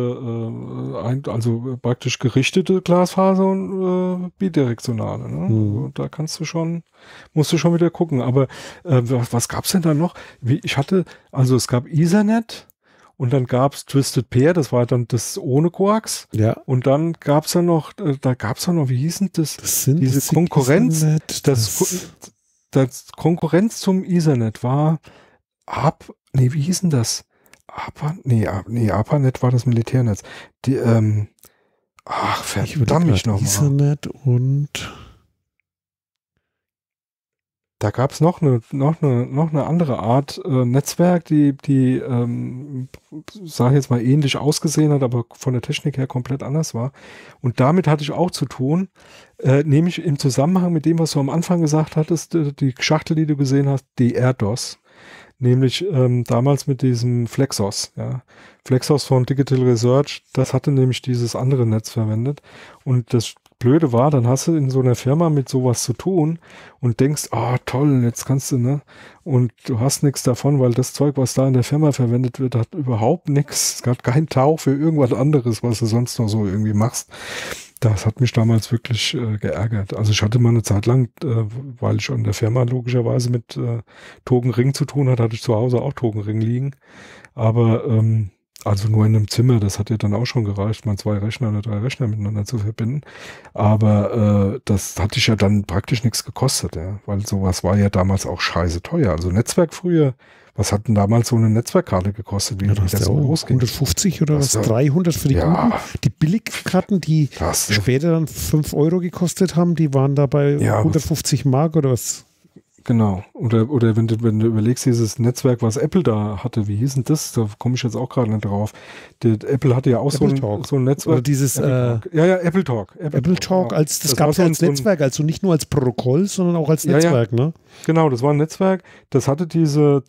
also praktisch gerichtete Glasfaser und bidirektionale. Ne? Also da musst du schon wieder gucken. Aber was gab es denn da noch? Es gab Ethernet und dann gab es Twisted Pair, das war dann das ohne Quarks. Ja. Und dann gab es dann noch, wie hieß denn das? Diese Konkurrenz. Das Konkurrenz zum Ethernet war wie hieß denn das? ARPANET war das Militärnetz. Verdammt nochmal. Ethernet und da gab es noch eine andere Art Netzwerk, die sag ich jetzt mal ähnlich ausgesehen hat, aber von der Technik her komplett anders war. Und damit hatte ich auch zu tun, nämlich im Zusammenhang mit dem, was du am Anfang gesagt hattest, die Schachtel, die du gesehen hast, DRDOS. Nämlich damals mit diesem Flexos, ja. Flexos von Digital Research, das hatte nämlich dieses andere Netz verwendet. Und das Blöde war, dann hast du in so einer Firma mit sowas zu tun und denkst, toll, jetzt kannst du, ne? Und du hast nichts davon, weil das Zeug, was da in der Firma verwendet wird, hat überhaupt nichts. Es gab keinen Tauch für irgendwas anderes, was du sonst noch so irgendwie machst. Das hat mich damals wirklich geärgert. Also ich hatte mal eine Zeit lang, weil ich in der Firma logischerweise mit Tokenring zu tun hatte ich zu Hause auch Tokenring liegen. Aber also nur in einem Zimmer, das hat ja dann auch schon gereicht, mal 2 Rechner oder 3 Rechner miteinander zu verbinden. Aber das hatte ich ja dann praktisch nichts gekostet, ja, weil sowas war ja damals auch scheiße teuer. Also Netzwerk früher, was hat denn damals so eine Netzwerkkarte gekostet? Wie das so losging? 150 oder was? 300 für die guten. Die Billigkarten, die später dann 5 Euro gekostet haben, die waren da bei 150 Mark oder was? Genau. Oder wenn du überlegst, dieses Netzwerk, was Apple da hatte, wie hieß denn das? Da komme ich jetzt auch gerade nicht drauf. Apple hatte ja auch so ein Netzwerk. Oder dieses Apple Talk. Apple Talk, das gab es ja als Netzwerk, also nicht nur als Protokoll, sondern auch als Netzwerk, ne? Genau, das war ein Netzwerk, das hatte diese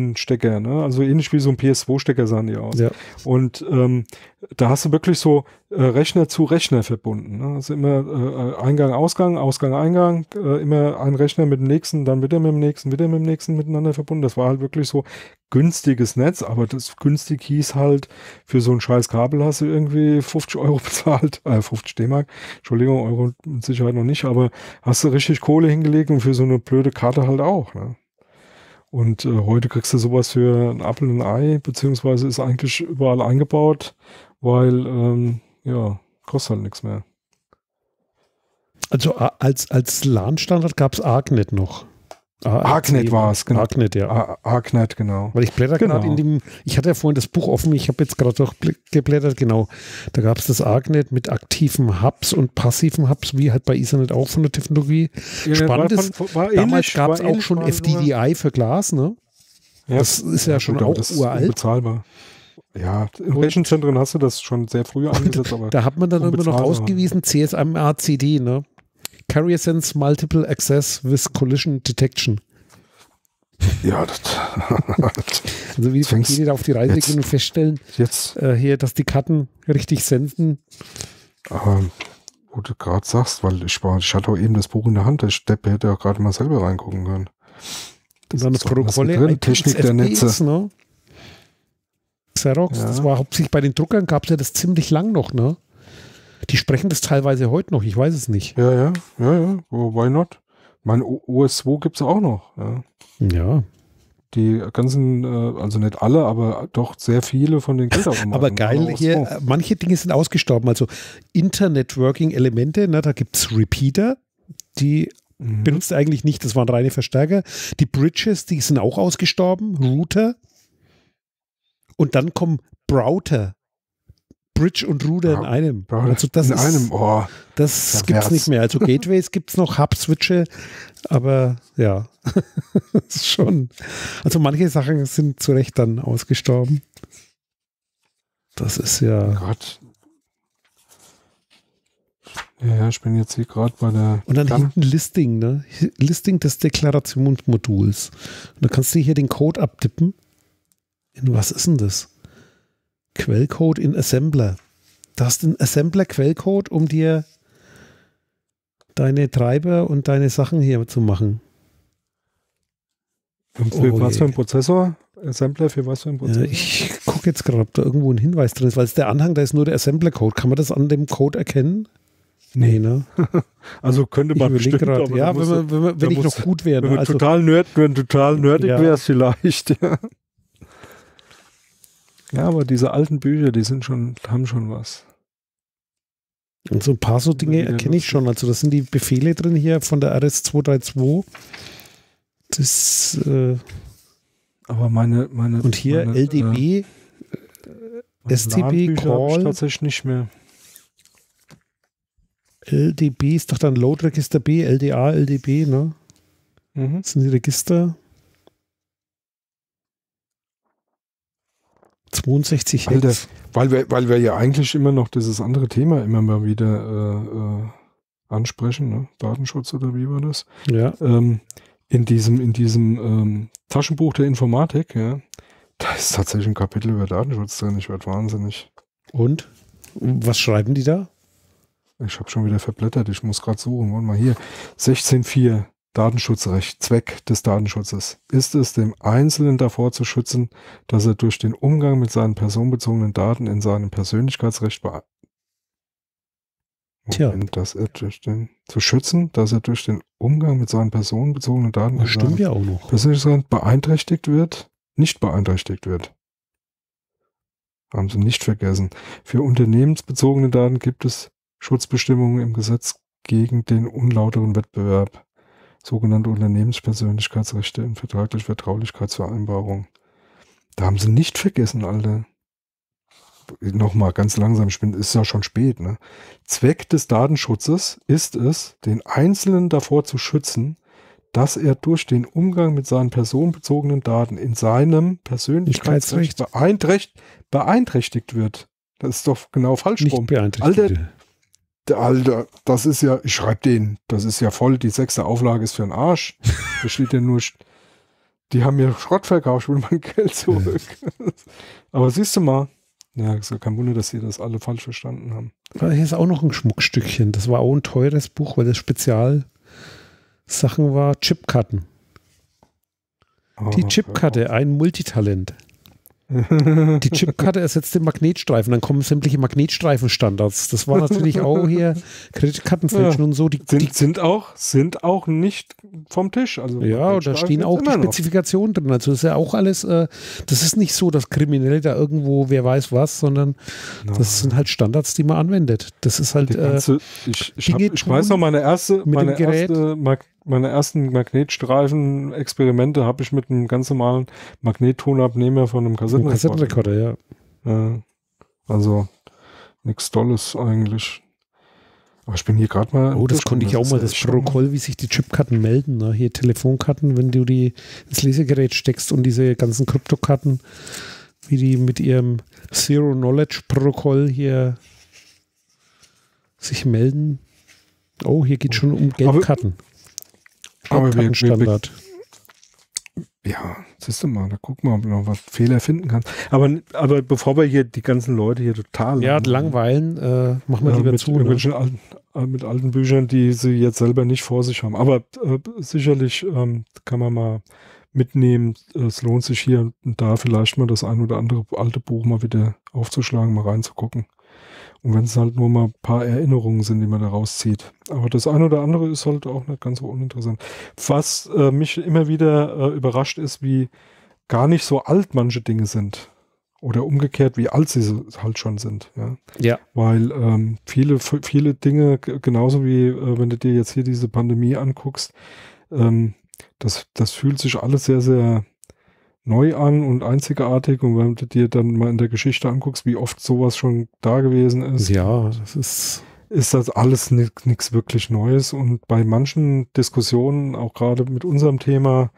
Mikropin-Stecker, ne? Also ähnlich wie so ein PS2-Stecker sahen die aus. Ja. Und da hast du wirklich so Rechner zu Rechner verbunden. Ne? Also immer Eingang, Ausgang, Ausgang, Eingang, immer ein Rechner mit dem nächsten, dann wieder mit dem nächsten miteinander verbunden. Das war halt wirklich so günstiges Netz, aber das günstig hieß halt, für so ein scheiß Kabel hast du irgendwie 50 Euro bezahlt, 50 D-Mark, Entschuldigung, Euro mit Sicherheit noch nicht, aber hast du richtig Kohle hingelegt und für so eine blöde Karte halt auch. Ne? Und heute kriegst du sowas für ein Apfel und ein Ei, beziehungsweise ist eigentlich überall eingebaut, weil ja, kostet halt nichts mehr. Also als LAN-Standard gab es ARCnet noch. ARCnet war es, genau. ARCnet, ja. ARCnet, genau. Weil ich blätter gerade in dem, ich hatte ja vorhin das Buch offen, ich habe jetzt gerade durchgeblättert, genau. Da gab es das ARCnet mit aktiven Hubs und passiven Hubs, wie halt bei Ethernet auch von der Technologie. Ja, spannend ist, damals gab es auch schon FDDI für Glas, ne? Ja, das ist ja schon auch uralt. Unbezahlbar. Ja, in Rechenzentren hast du das schon sehr früh eingesetzt, aber da hat man dann immer noch ausgewiesen, CSMA-CD, ne? Carrier Sense Multiple Access with Collision Detection. Ja, das also wie die da auf die Reise gehen und feststellen, hier, dass die Karten richtig senden. Aber wo du gerade sagst, weil ich hatte auch eben das Buch in der Hand, der Steppe hätte ja gerade mal selber reingucken können. Das und dann das Protokolle, Technik der Netze. Ne? Xerox, das war hauptsächlich bei den Druckern, gab es ja das ziemlich lang noch, ne? Die sprechen das teilweise heute noch, ich weiß es nicht. Ja. Why not? Mein OS2 gibt es auch noch. Ja. Die ganzen, also nicht alle, aber doch sehr viele von den Geldautomaten. Aber geil, hier, manche Dinge sind ausgestorben. Also Inter-Networking-Elemente, ne, da gibt es Repeater, die benutzt eigentlich nicht, das waren reine Verstärker. Die Bridges, die sind auch ausgestorben, Router. Und dann kommen Router. Bridge und Router in einem. Also das das gibt es nicht mehr. Also Gateways gibt es noch, Hub-Switche, aber ja, das ist schon. Also manche Sachen sind zu Recht dann ausgestorben. Das ist ja. Gott. Ja, ich bin jetzt hier gerade bei der. Und dann hinten Listing, ne? Listing des Deklarationsmoduls. Und da kannst du hier den Code abtippen. In was ist denn das? Quellcode in Assembler. Da hast du einen Assembler-Quellcode, um dir deine Treiber und deine Sachen hier zu machen. Und für was für ein Prozessor? Assembler für was für ein Prozessor? Ich gucke jetzt gerade, ob da irgendwo ein Hinweis drin ist, weil es der Anhang, da ist nur der Assembler-Code. Kann man das an dem Code erkennen? Nee, ne? Also könnte man bestimmt, grad, ja, wenn ich noch gut wäre. Wenn du total nerdig wärst vielleicht, ja. Ja, aber diese alten Bücher, die haben schon was. Und so ein paar so Dinge erkenne ich schon. Also das sind die Befehle drin hier von der RS-232. Das aber meine und hier LDB, STB, Call. Tatsächlich nicht mehr. LDB ist doch dann Load Register B, LDA, LDB, ne? Das sind die Register. 62 Hex. Weil wir ja eigentlich immer noch dieses andere Thema immer mal wieder ansprechen, ne? Datenschutz oder wie war das? Ja. In diesem Taschenbuch der Informatik, ja, da ist tatsächlich ein Kapitel über Datenschutz drin. Ich werde wahnsinnig. Und? Was schreiben die da? Ich habe schon wieder verblättert. Ich muss gerade suchen. Warte mal hier. 16.4 Datenschutzrecht. Zweck des Datenschutzes ist es, dem Einzelnen davor zu schützen, dass er durch den Umgang mit seinen personenbezogenen Daten in seinem Persönlichkeitsrecht zu schützen, dass er durch den Umgang mit seinen personenbezogenen Daten das stimmt ja auch noch. Persönlichkeitsrecht nicht beeinträchtigt wird. Haben Sie nicht vergessen. Für unternehmensbezogene Daten gibt es Schutzbestimmungen im Gesetz gegen den unlauteren Wettbewerb. Sogenannte Unternehmenspersönlichkeitsrechte in vertragliche Vertraulichkeitsvereinbarungen. Da haben sie nicht vergessen, Alter. Nochmal ganz langsam, ist ja schon spät, ne? Zweck des Datenschutzes ist es, den Einzelnen davor zu schützen, dass er durch den Umgang mit seinen personenbezogenen Daten in seinem Persönlichkeitsrecht beeinträchtigt wird. Das ist doch genau falsch rum. Nicht beeinträchtigt. Alter, das ist ja, ich schreibe den, das ist ja voll, die 6. Auflage ist für den Arsch. Da steht ja nur, die haben mir Schrott verkauft, ich will mein Geld zurück. Aber siehst du mal, Ja, ist ja kein Wunder, dass sie das alle falsch verstanden haben. Aber hier ist auch noch ein Schmuckstückchen. Das war auch ein teures Buch, weil das Spezialsachen war. Chipkarten. Die Chipkarte, ein Multitalent. Die Chipkarte ersetzt den Magnetstreifen, dann kommen sämtliche Magnetstreifenstandards. Das war natürlich auch hier Kreditkartenfälschen und so. Sind auch nicht vom Tisch. Also ja, da stehen auch die Spezifikationen drin. Also das ist ja auch alles, das ist nicht so, dass Kriminelle da irgendwo, wer weiß was, sondern das sind halt Standards, die man anwendet. Das ist halt ich weiß noch, meine ersten Magnetstreifen-Experimente habe ich mit einem ganz normalen Magnettonabnehmer von einem Kassettenrekorder, ja. Also nichts Tolles eigentlich. Aber ich bin hier gerade mal... Oh, das konnte ich auch mal, das Protokoll, wie sich die Chipkarten melden. Ne? Hier Telefonkarten, wenn du die ins Lesegerät steckst und diese ganzen Kryptokarten, wie die mit ihrem Zero-Knowledge-Protokoll hier sich melden. Oh, hier geht es schon um Geldkarten. Aber Standard. Ja, siehst du mal, da gucken wir, ob du noch was Fehler finden kannst. Aber bevor wir hier die ganzen Leute hier total langweilen, machen wir lieber mit zu. Mit alten Büchern, die sie jetzt selber nicht vor sich haben. Aber sicherlich kann man mal mitnehmen. Es lohnt sich hier und da vielleicht mal das ein oder andere alte Buch mal wieder aufzuschlagen, mal reinzugucken. Und wenn es halt nur mal ein paar Erinnerungen sind, die man da rauszieht. Aber das eine oder andere ist halt auch nicht ganz so uninteressant. Was mich immer wieder überrascht ist, wie gar nicht so alt manche Dinge sind. Oder umgekehrt, wie alt sie halt schon sind. Ja. Weil viele Dinge, genauso wie wenn du dir jetzt hier diese Pandemie anguckst, das fühlt sich alles sehr, sehr neu an und einzigartig, und wenn du dir dann mal in der Geschichte anguckst, wie oft sowas schon da gewesen ist, ja, ist das alles nichts wirklich Neues. Und bei manchen Diskussionen, auch gerade mit unserem Thema,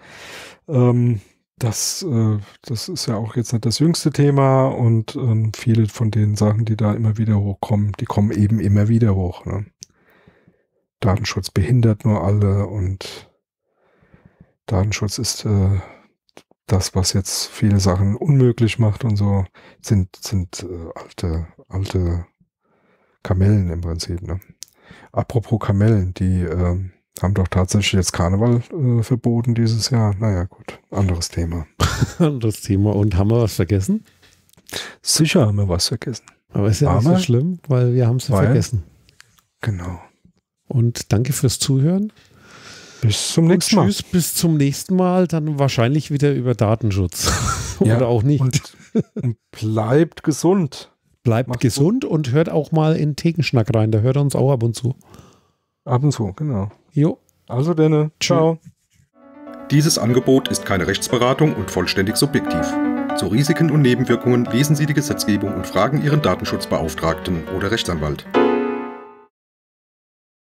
das ist ja auch jetzt nicht das jüngste Thema, und viele von den Sachen, die da immer wieder hochkommen, die kommen eben immer wieder hoch. Ne? Datenschutz behindert nur alle, und Datenschutz ist das, was jetzt viele Sachen unmöglich macht und so, sind alte Kamellen im Prinzip. Ne? Apropos Kamellen, die haben doch tatsächlich jetzt Karneval verboten dieses Jahr. Naja, gut, anderes Thema. Anderes Thema. Und haben wir was vergessen? Sicher haben wir was vergessen. Aber ist ja nicht so schlimm, weil wir haben es vergessen. Genau. Und danke fürs Zuhören. Bis zum nächsten Mal. Tschüss, bis zum nächsten Mal. Dann wahrscheinlich wieder über Datenschutz. Oder auch nicht. Und bleibt gesund. Bleibt gesund und hört auch mal in Thekenschnack rein. Da hört er uns auch ab und zu. Ab und zu, genau. Jo. Also denn, ciao. Dieses Angebot ist keine Rechtsberatung und vollständig subjektiv. Zu Risiken und Nebenwirkungen lesen Sie die Gesetzgebung und fragen Ihren Datenschutzbeauftragten oder Rechtsanwalt.